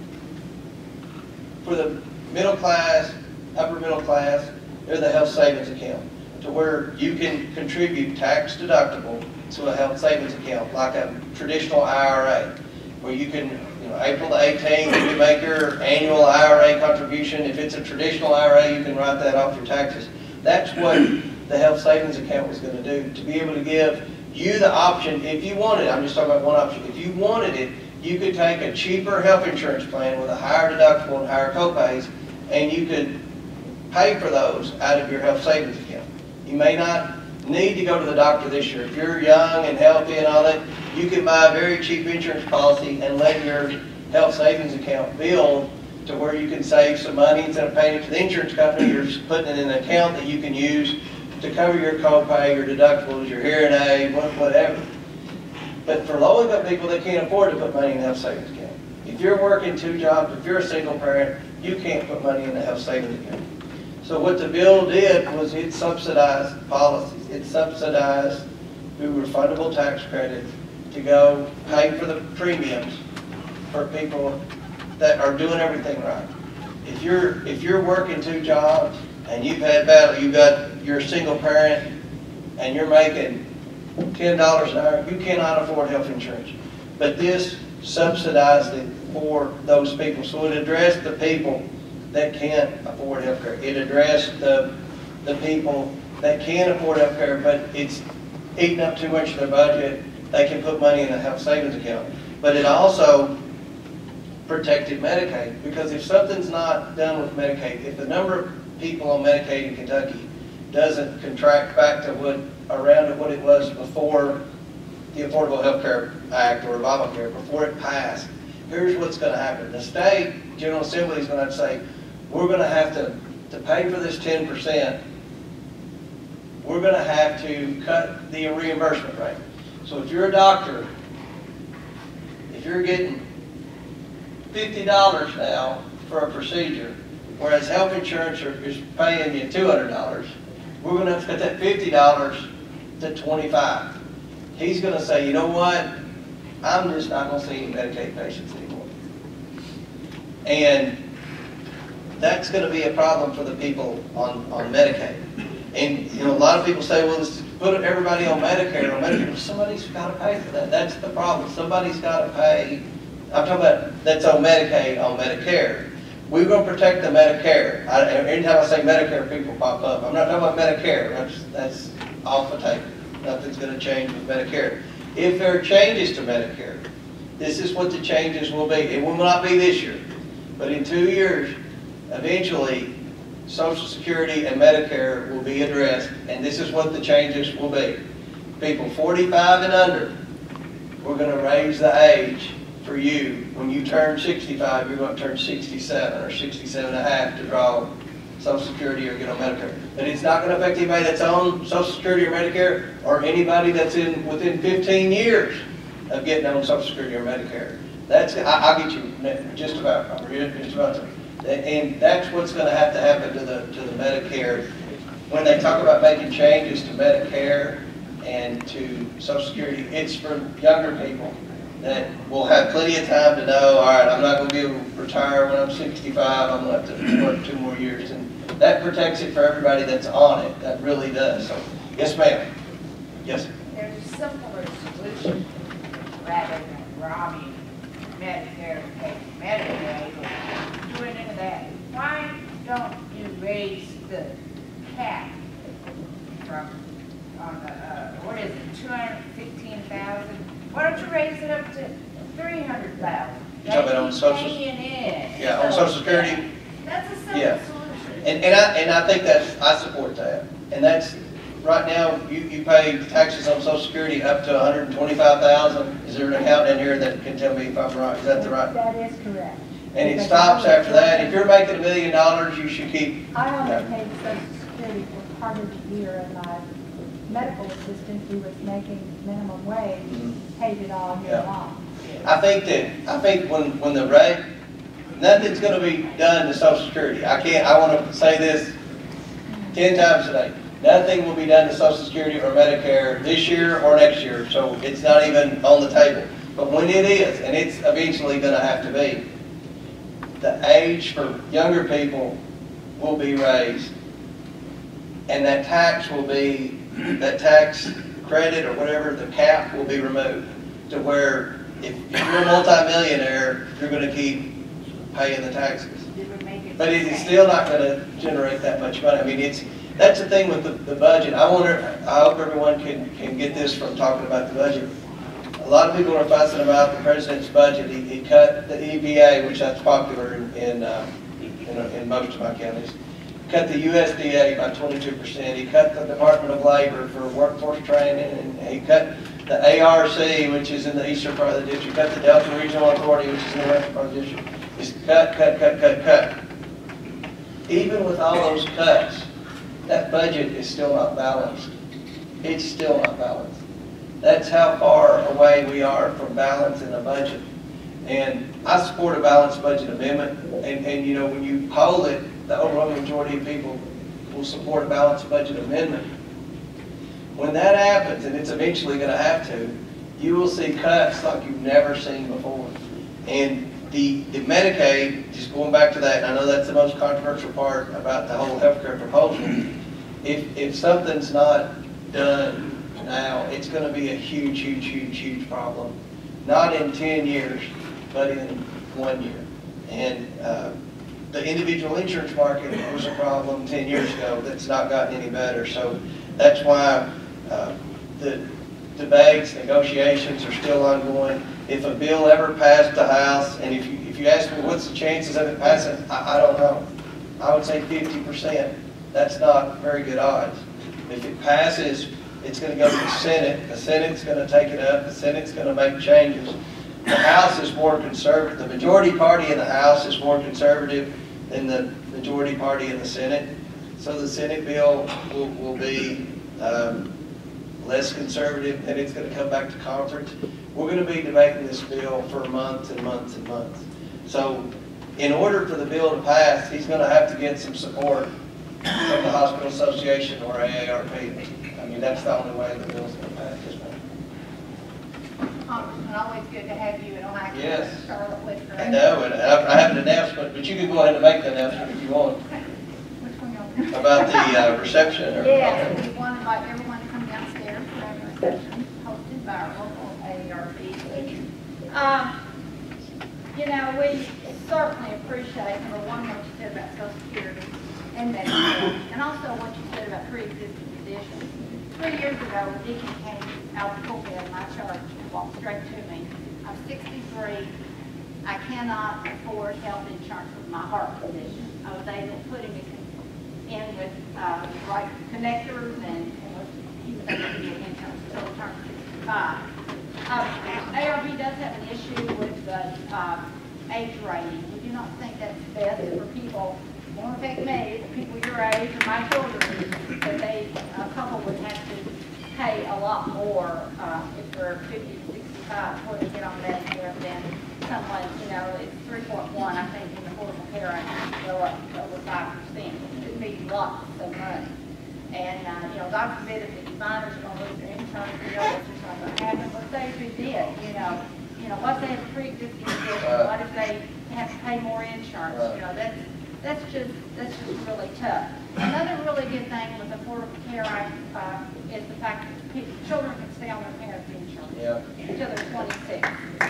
for the middle class, upper middle class, they're the health savings account, to where you can contribute tax deductible to a health savings account, like a traditional I R A, where you can, you know, April the eighteenth, you can make your annual I R A contribution. If it's a traditional I R A, you can write that off your taxes. That's what the health savings account was going to do, to be able to give you the option, if you wanted, I'm just talking about one option, if you wanted it, you could take a cheaper health insurance plan with a higher deductible and higher copays, and you could pay for those out of your health savings account. You may not need to go to the doctor this year. If you're young and healthy and all that, you can buy a very cheap insurance policy and let your health savings account build to where you can save some money. Instead of paying it to the insurance company, you're just putting it in an account that you can use to cover your copay, your deductibles, your hearing aid, whatever. But for low-income people, they can't afford to put money in the health savings account. If you're working two jobs, if you're a single parent, you can't put money in the health savings account. So what the bill did was it subsidized policies. It subsidized through refundable tax credits to go pay for the premiums for people that are doing everything right. If you're if you're working two jobs and you've had battle, you got you're a single parent and you're making ten dollars an hour, you cannot afford health insurance. But this subsidized it for those people. So it addressed the people that can't afford health care. It addressed the, the people that can afford health care, but it's eating up too much of their budget. They can put money in a health savings account. But it also protected Medicaid, because if something's not done with Medicaid, if the number of people on Medicaid in Kentucky doesn't contract back to what around what it was before the Affordable Health Care Act or Obamacare, before it passed, here's what's going to happen. The state General Assembly is going to have to say, we're going to have to, to pay for this ten percent, we're going to have to cut the reimbursement rate. So if you're a doctor, if you're getting fifty dollars now for a procedure, whereas health insurance is paying you two hundred dollars, we're going to have to cut that fifty dollars to twenty-five dollars. He's going to say, you know what, I'm just not going to see any Medicaid patients anymore. And that's going to be a problem for the people on, on Medicaid. And you know, a lot of people say, well, let's put everybody on Medicare. On Medicare, somebody's got to pay for that. That's the problem. Somebody's got to pay. I'm talking about that's on Medicaid, on Medicare. We're going to protect the Medicare. I, anytime I say Medicare, people pop up. I'm not talking about Medicare. That's, that's off the table. Nothing's going to change with Medicare. If there are changes to Medicare, this is what the changes will be. It will not be this year, but in two years, eventually, Social Security and Medicare will be addressed, and this is what the changes will be. People forty-five and under, we're going to raise the age for you. When you turn sixty-five, you're going to turn sixty-seven or sixty-seven and a half to draw Social Security or get on Medicare. But it's not going to affect anybody that's on Social Security or Medicare, or anybody that's in within fifteen years of getting on Social Security or Medicare. That's I, I'll get you just about. Just about to. And that's what's going to have to happen to the to the Medicare. When they talk about making changes to Medicare and to Social Security, it's for younger people that will have plenty of time to know, all right, I'm not going to be able to retire when I'm sixty-five, I'm going to have to work two more years. And that protects it for everybody that's on it. That really does. So, yes, ma'am. Yes, sir. There's a simpler solution rather than robbing Medicare, taking Medicaid, or doing any of that. Why don't you raise the cap from, on the, uh, what is it, two hundred fifteen thousand? Why don't you raise it up to three hundred thousand? You're talking about on social, yeah, on Social Security. That's a simple Yeah. solution. And, and I, and I think that's, I support that. And that's, right now, you, you pay taxes on Social Security up to one hundred twenty-five thousand. Is there an accountant in here that can tell me if I'm right? Is that the right? That is correct. And it stops after that. If you're making a million dollars, you should keep. I only no. paid Social Security for part of the year, and my medical assistant, who was making minimum wage, Mm-hmm. paid it all year Yeah. long. I think that, I think when, when the rate, nothing's gonna be done to Social Security. I can't, I wanna say this ten times today. Nothing will be done to Social Security or Medicare this year or next year, so it's not even on the table. But when it is, and it's eventually gonna have to be, the age for younger people will be raised, and that tax will be, that tax credit or whatever, the cap will be removed, to where if if you're a multimillionaire, you're gonna keep paying the taxes. But it is still not gonna generate that much money. I mean, it's, that's the thing with the, the budget. I wonder, I hope everyone can, can get this from talking about the budget. A lot of people are fussing about the president's budget. He, he cut the E P A, which that's popular in, in, uh, in, in most of my counties. Cut the U S D A by twenty-two percent. He cut the Department of Labor for workforce training, and he cut the A R C, which is in the eastern part of the district. Cut the Delta Regional Authority, which is in the western part of the district. He's cut, cut, cut, cut, cut. Even with all those cuts, that budget is still not balanced. It's still not balanced. That's how far away we are from balance in a budget. And I support a balanced budget amendment. And, and you know, when you poll it, the overwhelming majority of people will support a balanced budget amendment. When that happens, and it's eventually going to have to, you will see cuts like you've never seen before. And the, the Medicaid, just going back to that, and I know that's the most controversial part about the whole healthcare proposal. If, if something's not done now, it's going to be a huge, huge, huge, huge problem. Not in ten years, but in one year. And uh, the individual insurance market was a problem ten years ago that's not gotten any better. So that's why uh, the debates, negotiations are still ongoing. If a bill ever passed the House, and if you, if you ask me what's the chances of it passing, I, I don't know. I would say fifty percent. That's not very good odds. If it passes, it's going to go to the Senate. The Senate's going to take it up. The Senate's going to make changes. The House is more conservative. The majority party in the House is more conservative than the majority party in the Senate. So the Senate bill will, will be um, less conservative, and it's going to come back to conference. We're going to be debating this bill for months and months and months. So in order for the bill to pass, he's going to have to get some support from the Hospital Association or A A R P. I mean, that's the only way the bill's going to pass this month. Congressman, always good to have you in Ohio. Yes. Charlotte, Whitaker. I know, and I, I have an announcement, but you can go ahead and make the announcement if you want, Which one y'all? about the uh, reception. Or, Yeah, we want to invite everyone to come downstairs for a reception hosted by our local A A R P. Thank you. Um, you know, we certainly appreciate, number one, what you said about Social Security and Medicare, and also what you said about pre-existing conditions. Three years ago, when Deacon came out of the pulpit in my church and walked straight to me, I'm sixty-three. I cannot afford health insurance with my heart condition. I was able to put him in with uh, right connectors, and, and was, he was able to get insurance until he turned sixty-five. Uh, A R P does have an issue with the uh, age rating. We do not think that's best for people, it won't affect me, the people your age or my children, that they, a couple would have to pay a lot more uh, if they're fifty to sixty-five before they get on Medicare than someone, you know, it's three point one, I think, in the Affordable Care Act, go up to over five percent. It could be lots of money. And, uh, you know, God forbid if the designers are going to lose their insurance, you know, that's just not going to happen. But say if it did, you know, you know, what if they have a pre-existing condition? What if they have to pay more insurance? You know, that's, that's just, that's just really tough. Another really good thing with Affordable Care Act uh, is the fact that people, children can stay on their parents' insurance Yeah. until they're twenty-six.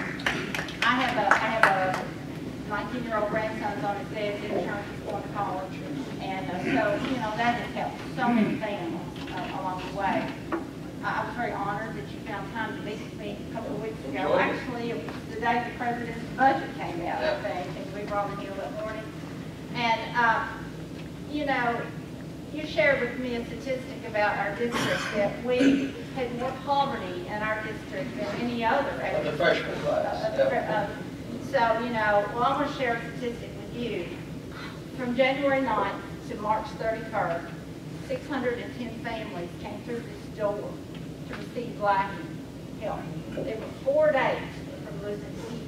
I have a, I have a nineteen-year-old grandson's on his dad's insurance, he's going to college, and uh, so, you know, that has helped so many families uh, along the way. I was very honored that you found time to meet with me a couple of weeks ago. Actually, it was the day the president's budget came out, I think, and we brought it here that morning. And, uh, you know, you shared with me a statistic about our district that we had more poverty in our district than any other. Of the freshman class. Uh, uh, so, you know, well, I'm going to share a statistic with you. From January ninth to March thirty-first, six hundred ten families came through this door to receive life help. They were four days from losing heat.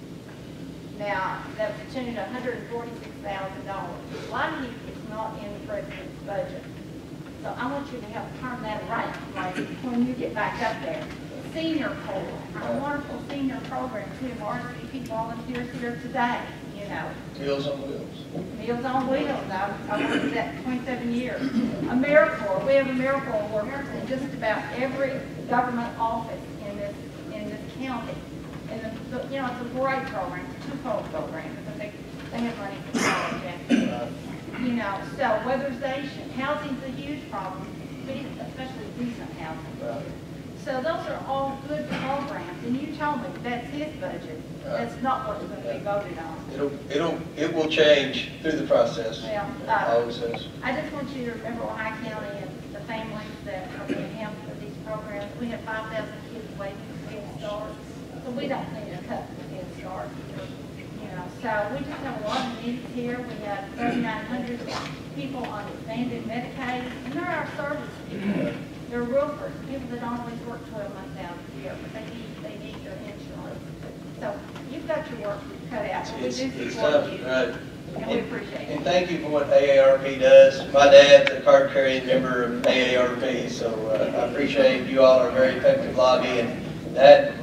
Now, that's a tune of one hundred forty-six thousand dollars. Life heat is not in the president's budget. So I want you to help turn that around, like when you get back up there. Senior program, our wonderful senior programs. We have R S V P volunteers here today, you know. Meals on Wheels. Meals on Wheels. I, I worked with that for twenty-seven years. AmeriCorps. We have AmeriCorps workers in just about every government office in this in this county. And the, the, you know, it's a great program. It's a two-fold program because they they have money for college after. You know, so weatherization, housing's a huge problem, especially decent housing. So those are all good programs, and you told me that's his budget. That's not what's going to be voted on. It'll, it'll, it will change through the process. Well, uh, Always has. I just want you to remember Ohio County and the families that are being helped with these programs. We have five thousand kids waiting for Head Start, so we don't need to cut the Head Start. You know, so we just have a lot of needs here. We have thirty-nine hundred people on expanded Medicaid, and they're our service people. They're roofers, people that don't always work twelve months out of the year, but they need, they need their insurance. So you've got your work cut out, but we It's, do it's support tough, you, right. and we appreciate And it. thank you for what A A R P does. My dad's a card carrying member of A A R P, so uh, I appreciate you all are a very effective lobby, and that,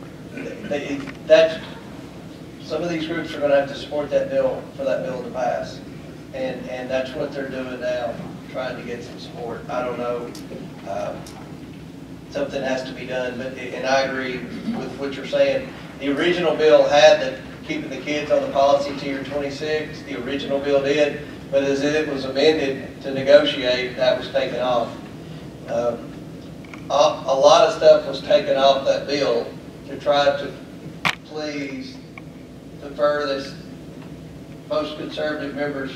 they, that's, some of these groups are going to have to support that bill for that bill to pass, and and that's what they're doing now, trying to get some support. I don't know. Um, something has to be done, but and I agree with what you're saying. The original bill had the keeping the kids on the policy till you're twenty-six. The original bill did, but as it was amended to negotiate, that was taken off. Um, a, a lot of stuff was taken off that bill to try to please the furthest, most conservative members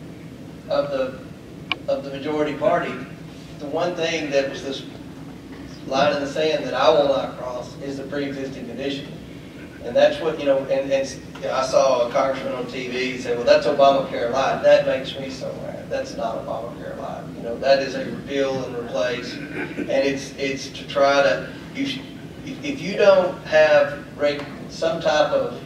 of the of the majority party. The one thing that was this line in the sand that I will not cross is the pre-existing condition. And that's what, you know, and, and I saw a congressman on T V say, well, that's Obamacare light. That makes me so mad. That's not Obamacare light. You know, that is a repeal and replace. And it's it's to try to, you should, if you don't have some type of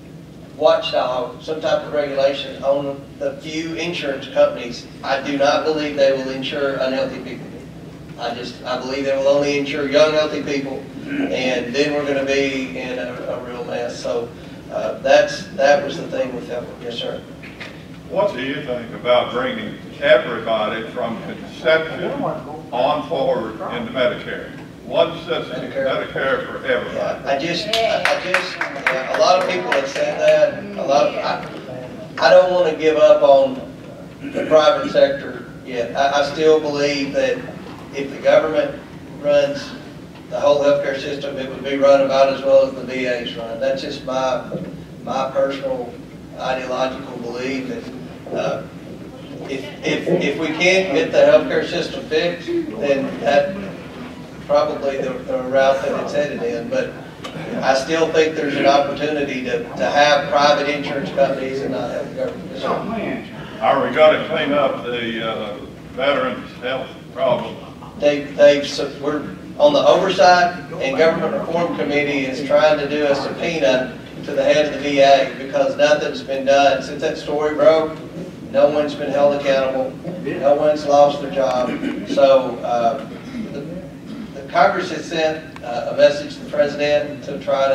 watchdog, some type of regulation on the few insurance companies, I do not believe they will insure unhealthy people. I just, I believe they will only insure young, healthy people, and then we're going to be in a, a real mess. So uh, that's that was the thing with that. Yes, sir. What do you think about bringing everybody from conception on forward into Medicare? One system, Medicare, Medicare for everybody. Yeah, I just, I, I just, yeah, a lot of people have said that. A lot of, I, I don't want to give up on the private sector yet. I, I still believe that if the government runs the whole healthcare system, it would be run about as well as the V A's run. That's just my, my personal ideological belief that uh, if, if, if we can't get the healthcare system fixed, then that probably the, the route that it's headed in. But I still think there's an opportunity to, to have private insurance companies and not have the government. So, are we going to clean up the uh, veterans' health problem? They, they've, we're on the oversight and government reform committee is trying to do a subpoena to the head of the V A because nothing's been done since that story broke. No one's been held accountable. No one's lost their job. So uh, the, the Congress has sent uh, a message to the president to try to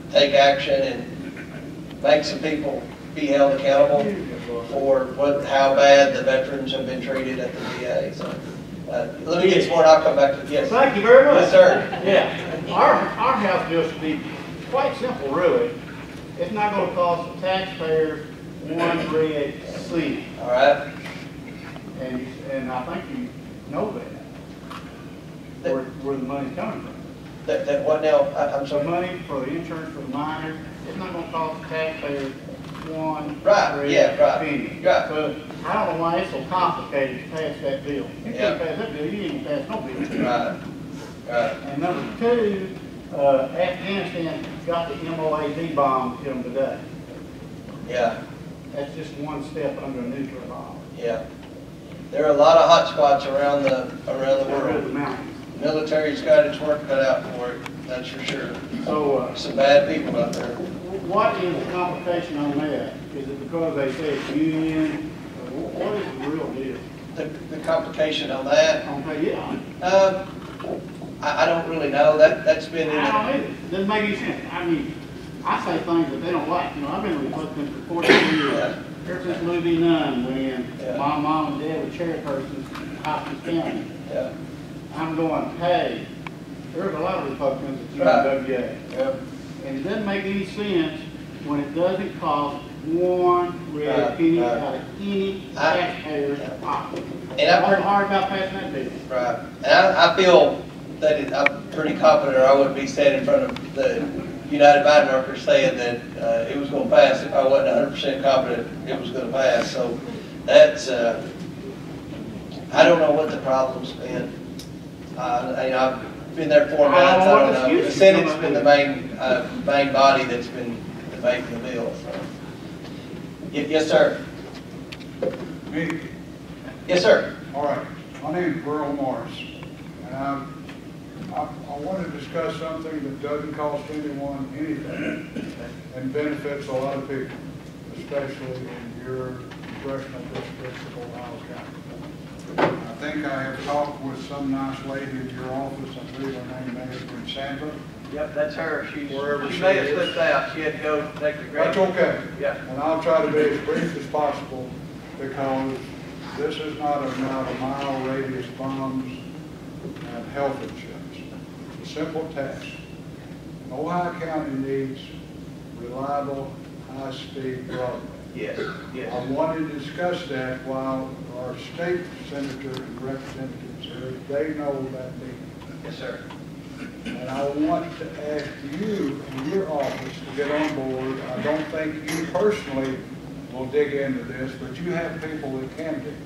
take action and make some people be held accountable for what, how bad the veterans have been treated at the V A. So, uh, let me get some more and I'll come back to, yes. Thank you very much. Yes, sir. Yeah, our, our house bill should be quite simple, really. It's not gonna cost the taxpayers one red cent. All right. And, and I think you know that, where, where the money's coming from. That, that what now? I, I'm The sorry. money for the insurance for the miners, it's not gonna cost the taxpayers one Right, red yeah, right, penny. right. But I don't know why it's so complicated to pass that bill. You Yeah. can't pass that bill, you ain't pass no bill. Right. Right. And number two, uh, Afghanistan got the M O A D bomb to them today. Yeah. That's just one step under a nuclear bomb. Yeah. There are a lot of hot spots around the around the Rid of the world. mountains. Military's got its work cut out for it. That's for sure. So, uh, Some bad people out there. what is the complication on that? Is it because they say it's union? Or what is the real deal? The, the complication on that, Okay, yeah. um, I, I don't really know. That that's been in. I don't either. Doesn't make any sense. I mean, I say things that they don't like. You know, I've been a Republican for forty-two years. Yeah. Ever since Louis Nunn, when Yeah. my mom and dad were chairpersons in Hopkins County. Yeah. I'm going, hey, there's a lot of Republicans that Right. choose W A. Yeah. And it doesn't make any sense when it doesn't cost one red Right, penny right. out of any I- taxpayer's pocket. And I'm What's pretty, hard about passing that bill? right. And I, I feel that it, I'm pretty confident, or I wouldn't be standing in front of the United Mine Workers saying that uh, it was going to pass if I wasn't one hundred percent confident it was going to pass. So that's, uh, I don't know what the problem's been. Uh, you know, I've been there four I months. don't know I what don't know. The excuse you Senate's come been the up main uh, main body that's been debating the bill. So. Y- Yes, sir. Me? Yes, sir. All right. My name is Burl Morris, and I'm, I, I want to discuss something that doesn't cost anyone anything and benefits a lot of people, especially in your congressional district of Ohio County. I think I have talked with some nice lady in your office. I believe her name may have been Sandra. Yep, that's her. She's, Wherever she she may have is. slipped out. She had to go take the grade. That's okay. Yeah. And I'll try to be as brief as possible because this is not about a mile radius bombs and health insurance. It's a simple task. Ohio County needs reliable, high-speed broadband. Yes, yes. I wanted to discuss that while our state senator and representatives here, they know that need. Yes, sir. And I want to ask you in your office to get on board. I don't think you personally will dig into this, but you have people that can dig.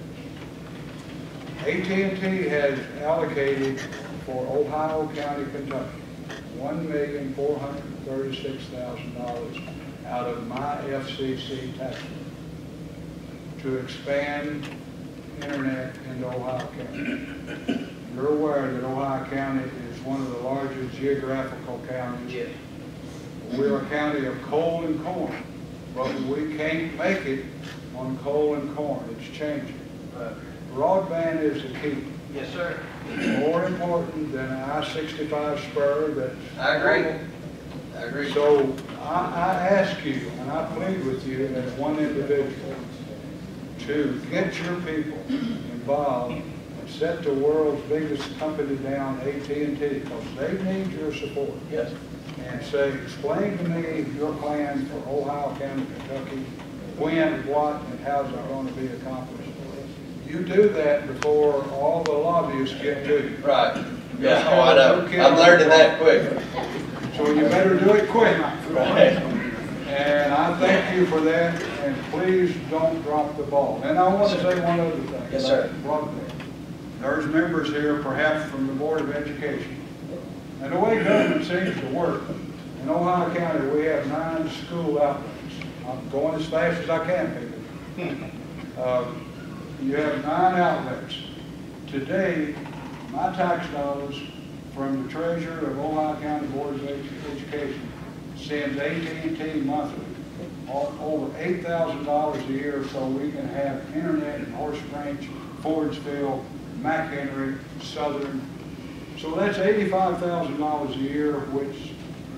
A T and T has allocated for Ohio County, Kentucky, one million four hundred thirty-six thousand dollars out of my F C C tax to expand internet into Ohio County. You're aware that Ohio County is one of the largest geographical counties. Yes. We're a county of coal and corn, but we can't make it on coal and corn. It's changing. Right. Broadband is the key. Yes, sir. More important than an I sixty-five spur that's... I agree. I agree. So I, I ask you, and I plead with you as one individual, to get your people involved and set the world's biggest company down, A T and T, because they need your support. Yes. And say, explain to me your plan for Ohio County, Kentucky, when, what, and how's it going to be accomplished. You do that before all the lobbyists get to you. Right. Yeah, oh, I know. I'm learning that quick. So you better do it quick. Right. And I thank you for that, and please don't drop the ball. And I want to say one other thing. Yes, sir. about broadband. There's members here, perhaps from the Board of Education. And the way government seems to work, in Ohio County, we have nine school outlets. I'm going as fast as I can, people. Uh, you have nine outlets. Today, my tax dollars from the treasurer of Ohio County Board of Education sends A T and T monthly over eight thousand dollars a year so we can have internet in Horse Branch, Fordsville, McHenry, Southern. So that's eighty-five thousand dollars a year, which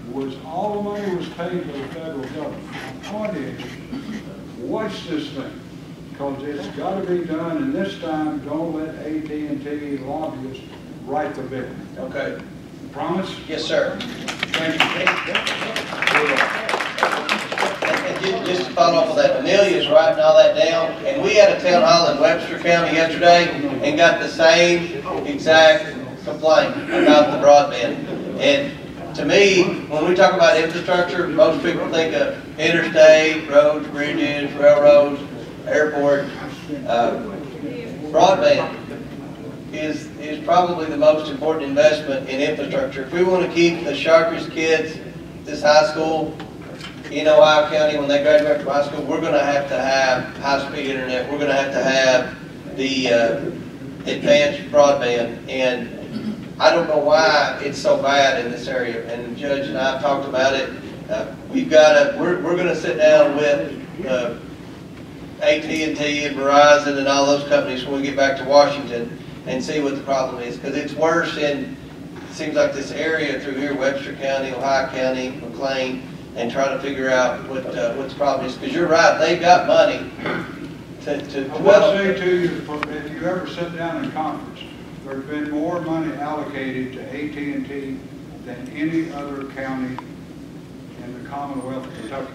was all the money was paid to the federal government. My point is, watch this thing, because it's got to be done, and this time, don't let A T and T lobbyists write the bill. Okay. Promise? Yes, sir. Thank you. And ju- just to follow up on that, Amelia's writing all that down, and we had a town hall in Webster County yesterday and got the same exact complaint about the broadband. And to me, when we talk about infrastructure, most people think of interstate, roads, bridges, railroads, airport. Uh, broadband is, is probably the most important investment in infrastructure. If we want to keep the sharpest kids this high school in Ohio County, when they graduate from high school, we're going to have to have high-speed internet. We're going to have to have the uh, advanced broadband. And I don't know why it's so bad in this area. And the judge and I have talked about it. Uh, we've got to, we're, we're going to sit down with uh, A T and T and Verizon and all those companies when we get back to Washington and see what the problem is. Because it's worse in, it seems like this area through here, Webster County, Ohio County, McLean, and try to figure out what uh, what the problem is. Because you're right, they've got money to, to I develop. will say to you, if you ever sit down in conference, there's been more money allocated to A T and T than any other county in the Commonwealth of Kentucky.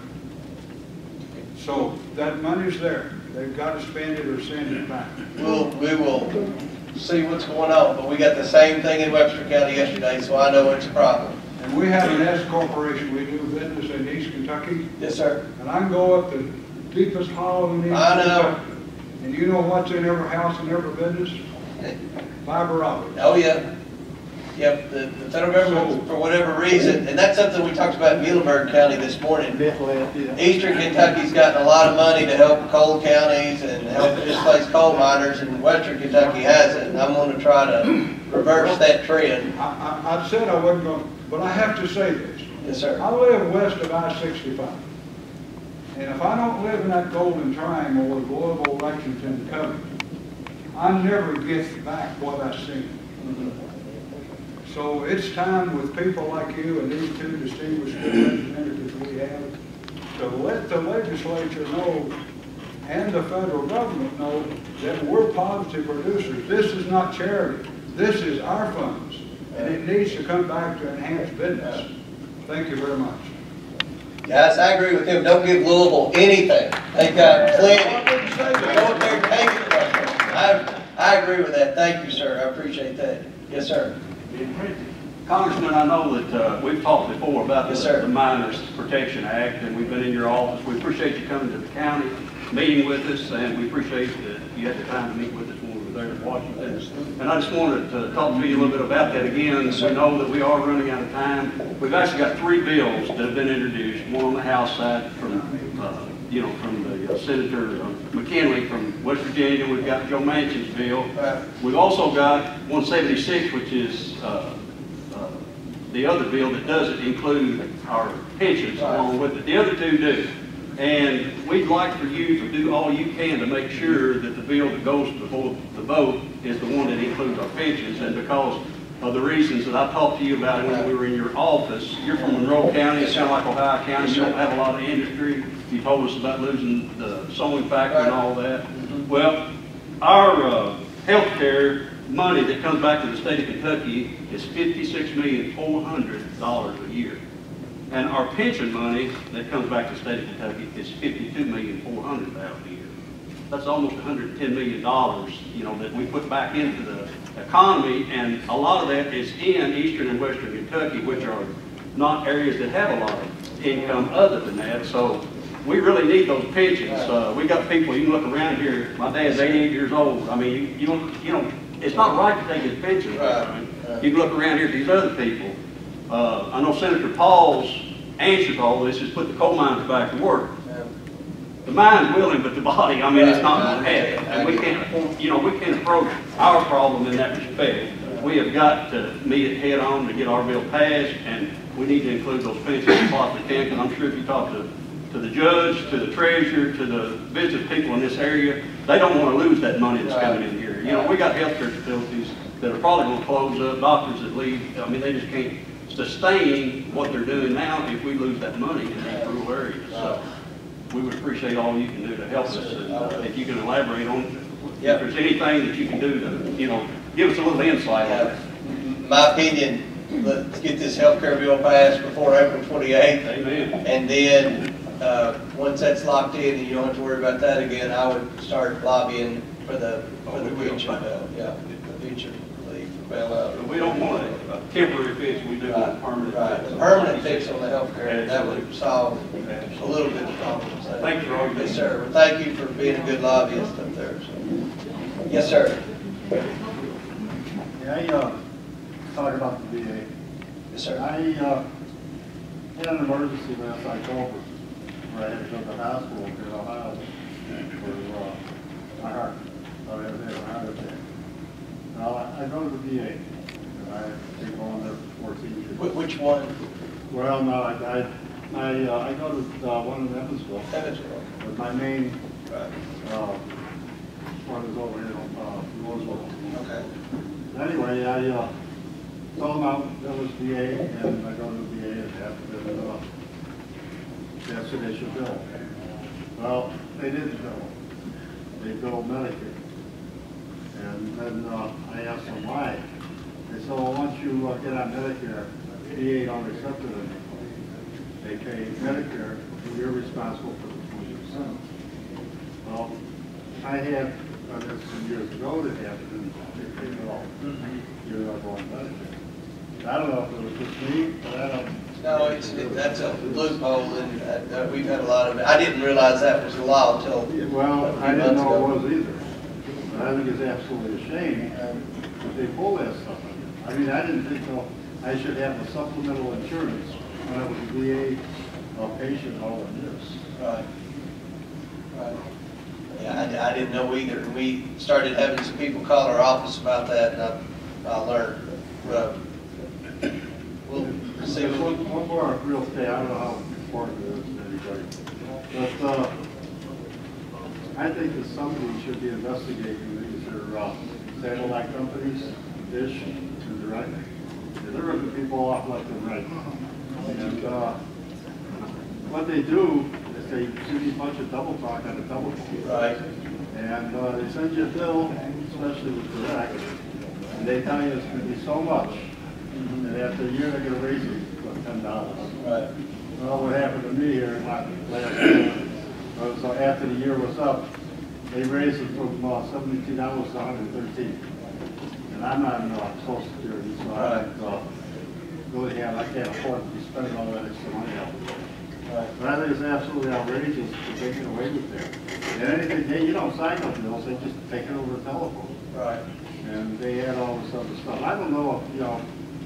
So that money's there. They've got to spend it or send it back. We'll, we will see what's going on, but we got the same thing in Webster County yesterday, so I know it's a problem. And we have an S corporation. We do business in East Kentucky. Yes, sir. And I can go up the deepest hollow in East I know. Kentucky. And you know what's in every house and every business? Fiber optics. Oh, yeah. Yep, the, the federal government, for whatever reason, and that's something we talked about in Muhlenberg County this morning. Eastern Kentucky's gotten a lot of money to help coal counties and help displace coal miners, and Western Kentucky hasn't. And I'm going to try to reverse that trend. I, I, I said I wasn't going to, but I have to say this. Yes, sir. I live west of I sixty-five. And if I don't live in that golden triangle where Louisville, Lexington, Covington, I never get back what I've seen. Mm-hmm. So it's time with people like you and these two distinguished representatives we have to let the legislature know and the federal government know that we're positive producers. This is not charity. This is our funds. And it needs to come back to enhance business. Thank you very much. Guys, I agree with him. Don't give Louisville anything. They've got plenty. Go up there and take it from them. I, I agree with that. Thank you, sir. I appreciate that. Yes, sir. Congressman, I know that uh, we've talked before about Yes, the, the Miners Protection Act, and we've been in your office. We appreciate you coming to the county, meeting with us, and we appreciate that you had the time to meet with us when we were there in Washington. And I just wanted to talk to you a little bit about that again. So we know that we are running out of time. We've actually got three bills that have been introduced. One on the House side from, uh, you know, from the uh, Senator uh, McKinley from West Virginia. We've got Joe Manchin's bill. We've also got one seventy-six, which is uh, uh, the other bill that doesn't include our pensions along with it. The other two do. And we'd like for you to do all you can to make sure that the bill that goes before the vote is the one that includes our pensions. And because of the reasons that I talked to you about when we were in your office, you're from Monroe County, it's kind of like Ohio County, you don't have a lot of industry. You told us about losing the sewing factory and all that. Well, our uh, health care money that comes back to the state of Kentucky is fifty-six million four hundred dollars a year. And our pension money that comes back to the state of Kentucky is fifty-two million four hundred thousand dollars a year. That's almost one hundred ten million dollars, you know, that we put back into the economy, and a lot of that is in eastern and western Kentucky, which are not areas that have a lot of income other than that. So we really need those pensions. Uh, we got people, you can look around here, my dad's eighty-eight years old. I mean, you, you don't, you know, it's not right to take his pension. Right. You can look around here at these other people. Uh, I know Senator Paul's answer to all this is put the coal mines back to work. The mind's willing, but the body, I mean, it's not going to happen. And we can't, you know, we can't approach our problem in that respect. We have got to meet it head on to get our bill passed, and we need to include those pensions as possibly can, because I'm sure if you talk to, to the judge, to the treasurer, to the business people in this area, they don't want to lose that money that's coming in here. You know, we got healthcare facilities that are probably going to close up, doctors that leave, I mean, they just can't sustain what they're doing now if we lose that money in these rural areas. So we would appreciate all you can do to help us, and uh, if you can elaborate on Yep. if there's anything that you can do to, you know, give us a little insight on it. My opinion, let's get this health care bill passed before April twenty-eighth. Amen. And then, uh, once that's locked in and you don't have to worry about that again, I would start lobbying for the, for the future bill, yeah, the future relief bailout. But we don't want a temporary fix, we do want a permanent Right, fix. the permanent fix on the health care, that would solve a little bit of problems. Thank you for all you do. Yes, sir. Well, thank you for being a good lobbyist up there. So. Yes, sir. Yeah, I, uh, talk about the V A. Yes, sir. I, uh, had an emergency last October where I had to go to the hospital in Ohio for, uh, my heart. I had a heart attack. Now, I, I go to the V A, and I take on there for fourteen years. Wh- Which one? Well, no, I, I, I, uh, I go to, uh, one in Evansville, Evansville. but my main, Right. uh, one is over here, uh, Roseville. Okay. Anyway, I, uh, told them out, that was V A, and I go to the V A and have them, uh, that's what they should bill. Well, they didn't bill. They billed Medicare. And then, uh, I asked them why. They said, well, once you uh, get on Medicare, V A don't accept it anymore. They pay Medicare, and you're responsible for the twenty percent. Well, I had, uh, this some years ago that happened, and they paid it all. You're not going Medicare. I don't know if it was just me, but I don't. No, it's, it, that's a loophole, and uh, uh, we've had a lot of it. I didn't realize that was the law until. Well, I a few didn't months know ago. it was either. But I think it's absolutely a shame that they pull that stuff on you. I mean, I didn't think, well, I should have a supplemental insurance when I was a V A uh, patient all of this. Right. Right. Yeah, I, I didn't know either. We started having some people call our office about that, and I, I learned. But, uh, we'll see There's what one, one more real estate, I don't know how important it is to anybody. But, uh, I think that somebody should be investigating these are, uh, satellite companies, Dish and Direct. They're ripping people off left and right. And, uh, what they do is they send you a bunch of double talk on the telephone. Right. And, uh, they send you a bill, especially with Direct, and they tell you it's gonna be so much. And after a year, they're gonna raise it to ten dollars. Right. Well, what happened to me here last year, was so after the year was up, they raised it from uh, seventy-two dollars to one hundred thirteen. And I'm not in uh, Social Security, so I don't, uh, really have, I can't afford to be spending all that extra money out. Right. But I think it's absolutely outrageous to take it away with there. And anything, they, you don't sign up bills, they just take it over the telephone. Right. And they had all this other stuff. I don't know if, you know,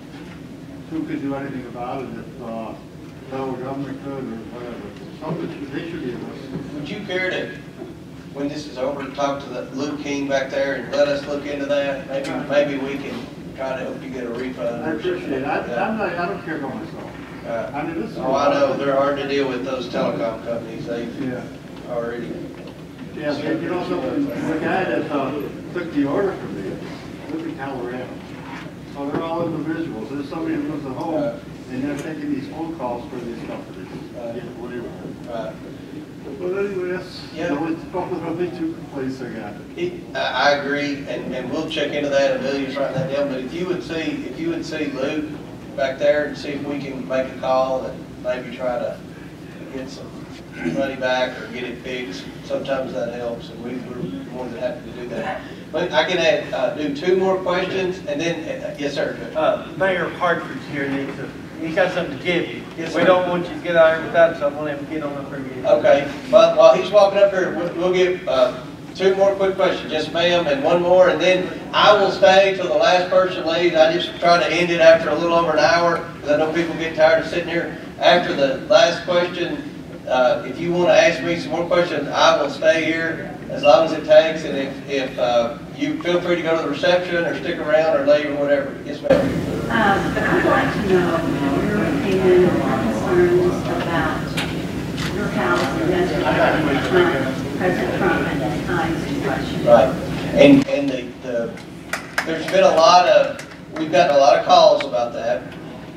who could do anything about it, if, uh, federal government could or whatever. Something should, they should be listening. Would you care to, when this is over, to talk to the Luke King back there and let us look into that? Maybe, maybe we can try to help you get a refund. I or something appreciate it. like I, that. I'm not, I don't care about myself. Uh, I mean, this is. Oh, I know, they're hard to deal with, those telecom companies, they Yeah. already. Yeah, but you know something, the guy that, uh, took the order from me, lived in Colorado. So they're all individuals. There's somebody who lives at home, and they're taking these phone calls for these companies. Right. Yeah, whatever. Right. But anyway, that's, Yeah. the only, probably the only two complaints I got. It- I, I agree, and, and we'll check into that, Amelia's writing that down, but if you would see, if you would see Luke back there and see if we can make a call and maybe try to get some money back or get it fixed, sometimes that helps, and we, we're more than happy to do that. But I can add, uh, do two more questions, and then, uh, yes, sir. Uh, Mayor of Hartford's here, needs to, he's got something to give you. Yes, We sir. don't want you to get out here without, so I want him to get on up here. Okay, but while he's walking up here, we'll, we'll get, uh, two more quick questions, yes ma'am, and one more, and then I will stay till the last person leaves. I just try to end it after a little over an hour, because I know people get tired of sitting here. After the last question, uh, if you want to ask me some more questions, I will stay here as long as it takes, and if, if, uh, you feel free to go to the reception, or stick around, or leave, or whatever. Yes ma'am. Um, but I'd like to know your opinion or concerns about your house and yesterday, President Trump and his time situation. Right, and, and the, the, there's been a lot of, we've gotten a lot of calls about that,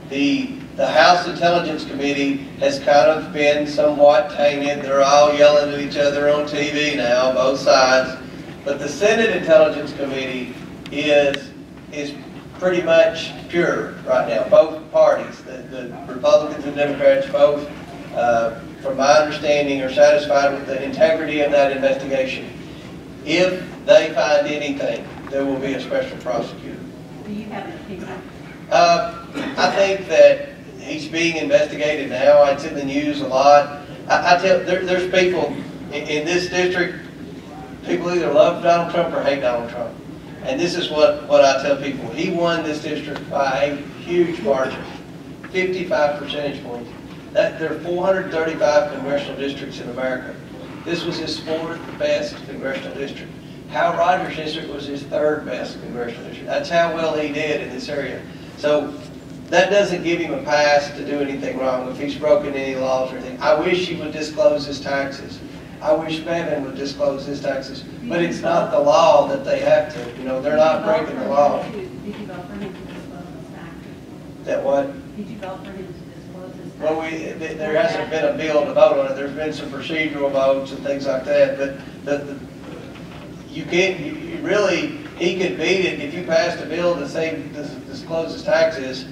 The, the House Intelligence Committee has kind of been somewhat tainted. They're all yelling at each other on T V now, both sides. But the Senate Intelligence Committee is, is pretty much pure right now, both parties. The, the Republicans and Democrats both, uh, from my understanding, are satisfied with the integrity of that investigation. If they find anything, there will be a special prosecutor. Do you have an opinion? Uh, I think that he's being investigated now. It's in the news a lot. I, I tell there, there's people in, in this district, people either love Donald Trump or hate Donald Trump. And this is what, what I tell people. He won this district by a huge margin, fifty-five percentage points. That, there are four hundred thirty-five congressional districts in America. This was his fourth best congressional district. Hal Rogers' district was his third best congressional district. That's how well he did in this area. So that doesn't give him a pass to do anything wrong if he's broken any laws or anything. I wish he would disclose his taxes. I wish Bevin would disclose his taxes. But it's not the law that they have to. You know, they're not breaking the law. Did you vote for him to disclose his taxes? That what? Did you vote for him to disclose his taxes? Well, we, there hasn't been a bill to vote on it. There's been some procedural votes and things like that. But the, the, you can't, you, you really, he could beat it if you passed a bill to say dis, disclose his taxes.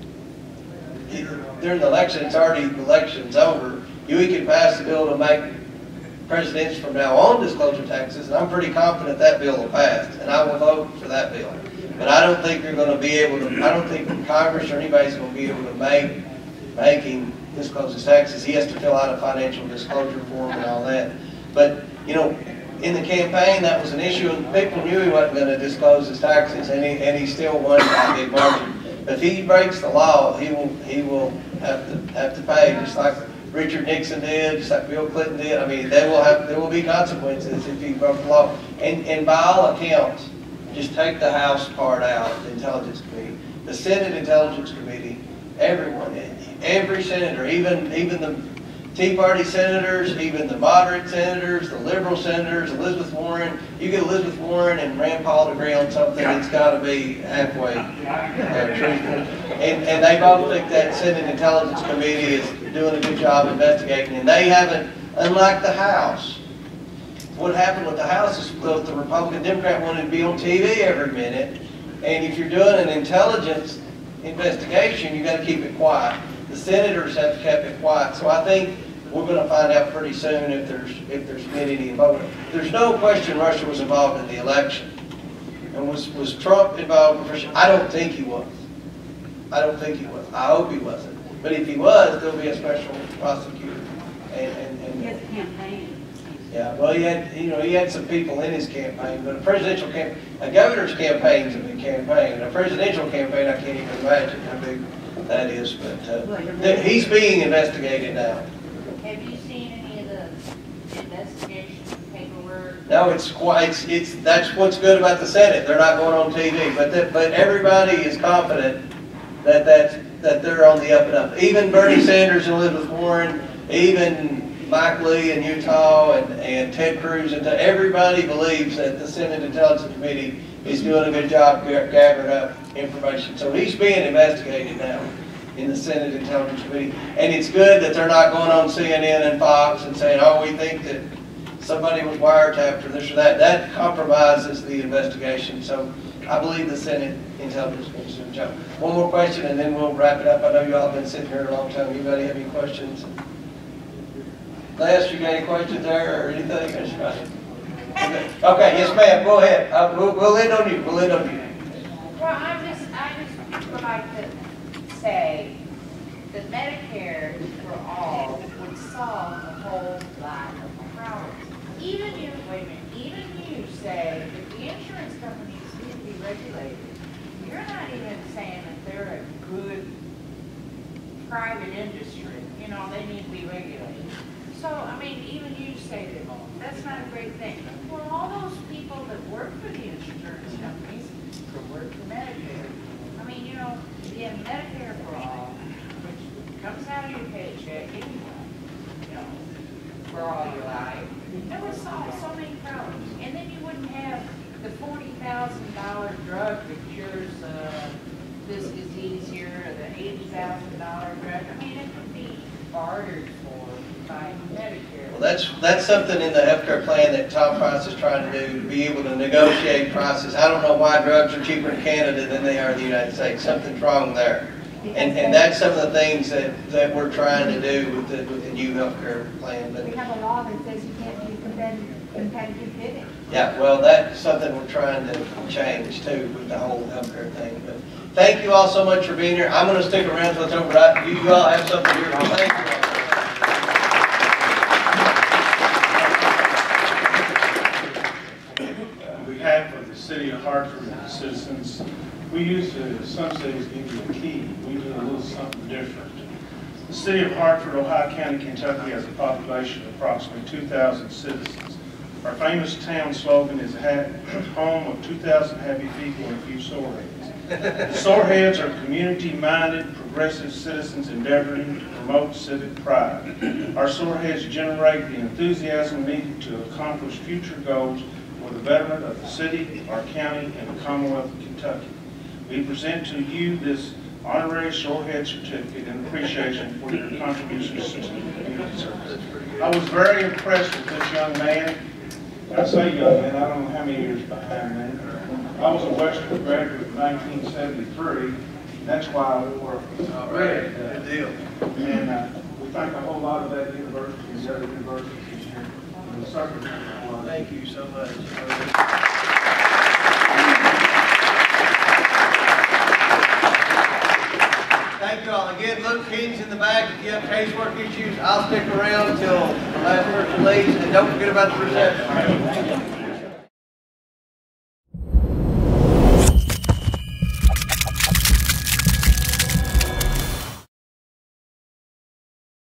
It, during the election, it's already, the election's over. You he could pass a bill to make presidents from now on disclosure taxes, and I'm pretty confident that bill will pass, and I will vote for that bill. But I don't think you're going to be able to, I don't think Congress or anybody's going to be able to make, make him disclose his taxes. He has to fill out a financial disclosure form and all that. But, you know, in the campaign, that was an issue, and people knew he wasn't going to disclose his taxes, and he, and he still won by a big margin. If he breaks the law, he will, he will have to, have to pay, just like Richard Nixon did, just like Bill Clinton did. I mean, they will have, there will be consequences if he broke the law. And, and by all accounts, just take the House part out, the Intelligence Committee. The Senate Intelligence Committee, everyone, every senator, even, even the Tea Party senators, even the moderate senators, the liberal senators, Elizabeth Warren, you get Elizabeth Warren and Rand Paul to agree on something, it's got to be halfway uh, truthful. And, and they both think that Senate Intelligence Committee is doing a good job investigating, and they haven't, unlike the House. What happened with the House is the, the Republican Democrat wanted to be on T V every minute, and if you're doing an intelligence investigation, you got to keep it quiet. The senators have kept it quiet, so I think we're going to find out pretty soon if there's if there's been any involvement. There's no question Russia was involved in the election, and was was Trump involved in Russia? I don't think he was. I don't think he was. I hope he wasn't. But if he was, there'll be a special prosecutor. And, and, and he has a campaign. Yeah, well, he had you know he had some people in his campaign, but a presidential campaign, a governor's campaign's a big campaign. A presidential campaign, I can't even imagine how big that is. But uh, he's being investigated now. Have you seen any of the investigation paperwork? No, it's quite, it's, it's, that's what's good about the Senate. They're not going on T V, but the, but everybody is confident that that's, that they're on the up and up. Even Bernie Sanders and Elizabeth Warren, even Mike Lee in Utah and, and Ted Cruz, and everybody believes that the Senate Intelligence Committee is doing a good job gathering up information. So he's being investigated now in the Senate Intelligence Committee. And it's good that they're not going on C N N and Fox and saying, oh, we think that somebody was wiretapped or this or that. That compromises the investigation. So I believe the Senate Intelligence Committee is doing a job. One more question and then we'll wrap it up. I know you all have been sitting here a long time. Anybody have any questions? Les, you got any questions there or anything? Okay, okay, yes ma'am, go ahead. Uh, we'll, we'll end on you, we'll end on you. Well, I just, I just would like to say that Medicare for all would solve the whole lot of problems. Even you, wait a minute, even you say that the insurance companies need to be regulated. You're not even saying that they're a good private industry. You know, they need to be regulated. So, I mean, even you say that that's not a great thing. Well, all those people that work for the insurance companies could work for Medicare. I mean, you know, you have Medicare for all, which comes out of your paycheck anyway, you know, for all your life. That would solve so many problems. And That's, that's something in the healthcare plan that Tom Price is trying to do, to be able to negotiate prices. I don't know why drugs are cheaper in Canada than they are in the United States. Something's wrong there. And, and that's some of the things that, that we're trying to do with the, with the new healthcare plan. But We have a law that says you can't do competitive, competitive bidding. yeah, well, that's something we're trying to change too with the whole healthcare thing. But thank you all so much for being here. I'm going to stick around until it's over. I- You all have something here. Thank you all. On behalf of the city of Hartford and the citizens, we used to, some cities give you a key. We do a little something different. The city of Hartford, Ohio County, Kentucky has a population of approximately two thousand citizens. Our famous town slogan is ha- home of two thousand happy people and a few soreheads. Soreheads are community-minded, progressive citizens endeavoring to promote civic pride. Our soreheads generate the enthusiasm needed to accomplish future goals for the betterment of the city, our county, and the Commonwealth of Kentucky. We present to you this honorary Sorehead certificate in appreciation for your contributions to community service. I was very impressed with this young man. I say young man, I don't know how many years behind me. I was a Western graduate in nineteen seventy-three. That's why I wore red. Good deal. And uh, we thank a whole lot of that university and the other universities here. And certainly, uh, Thank you so much. Thank you all. Again, Luke King's in the back. If you have casework issues, I'll stick around until the last person leaves. And don't forget about the reception.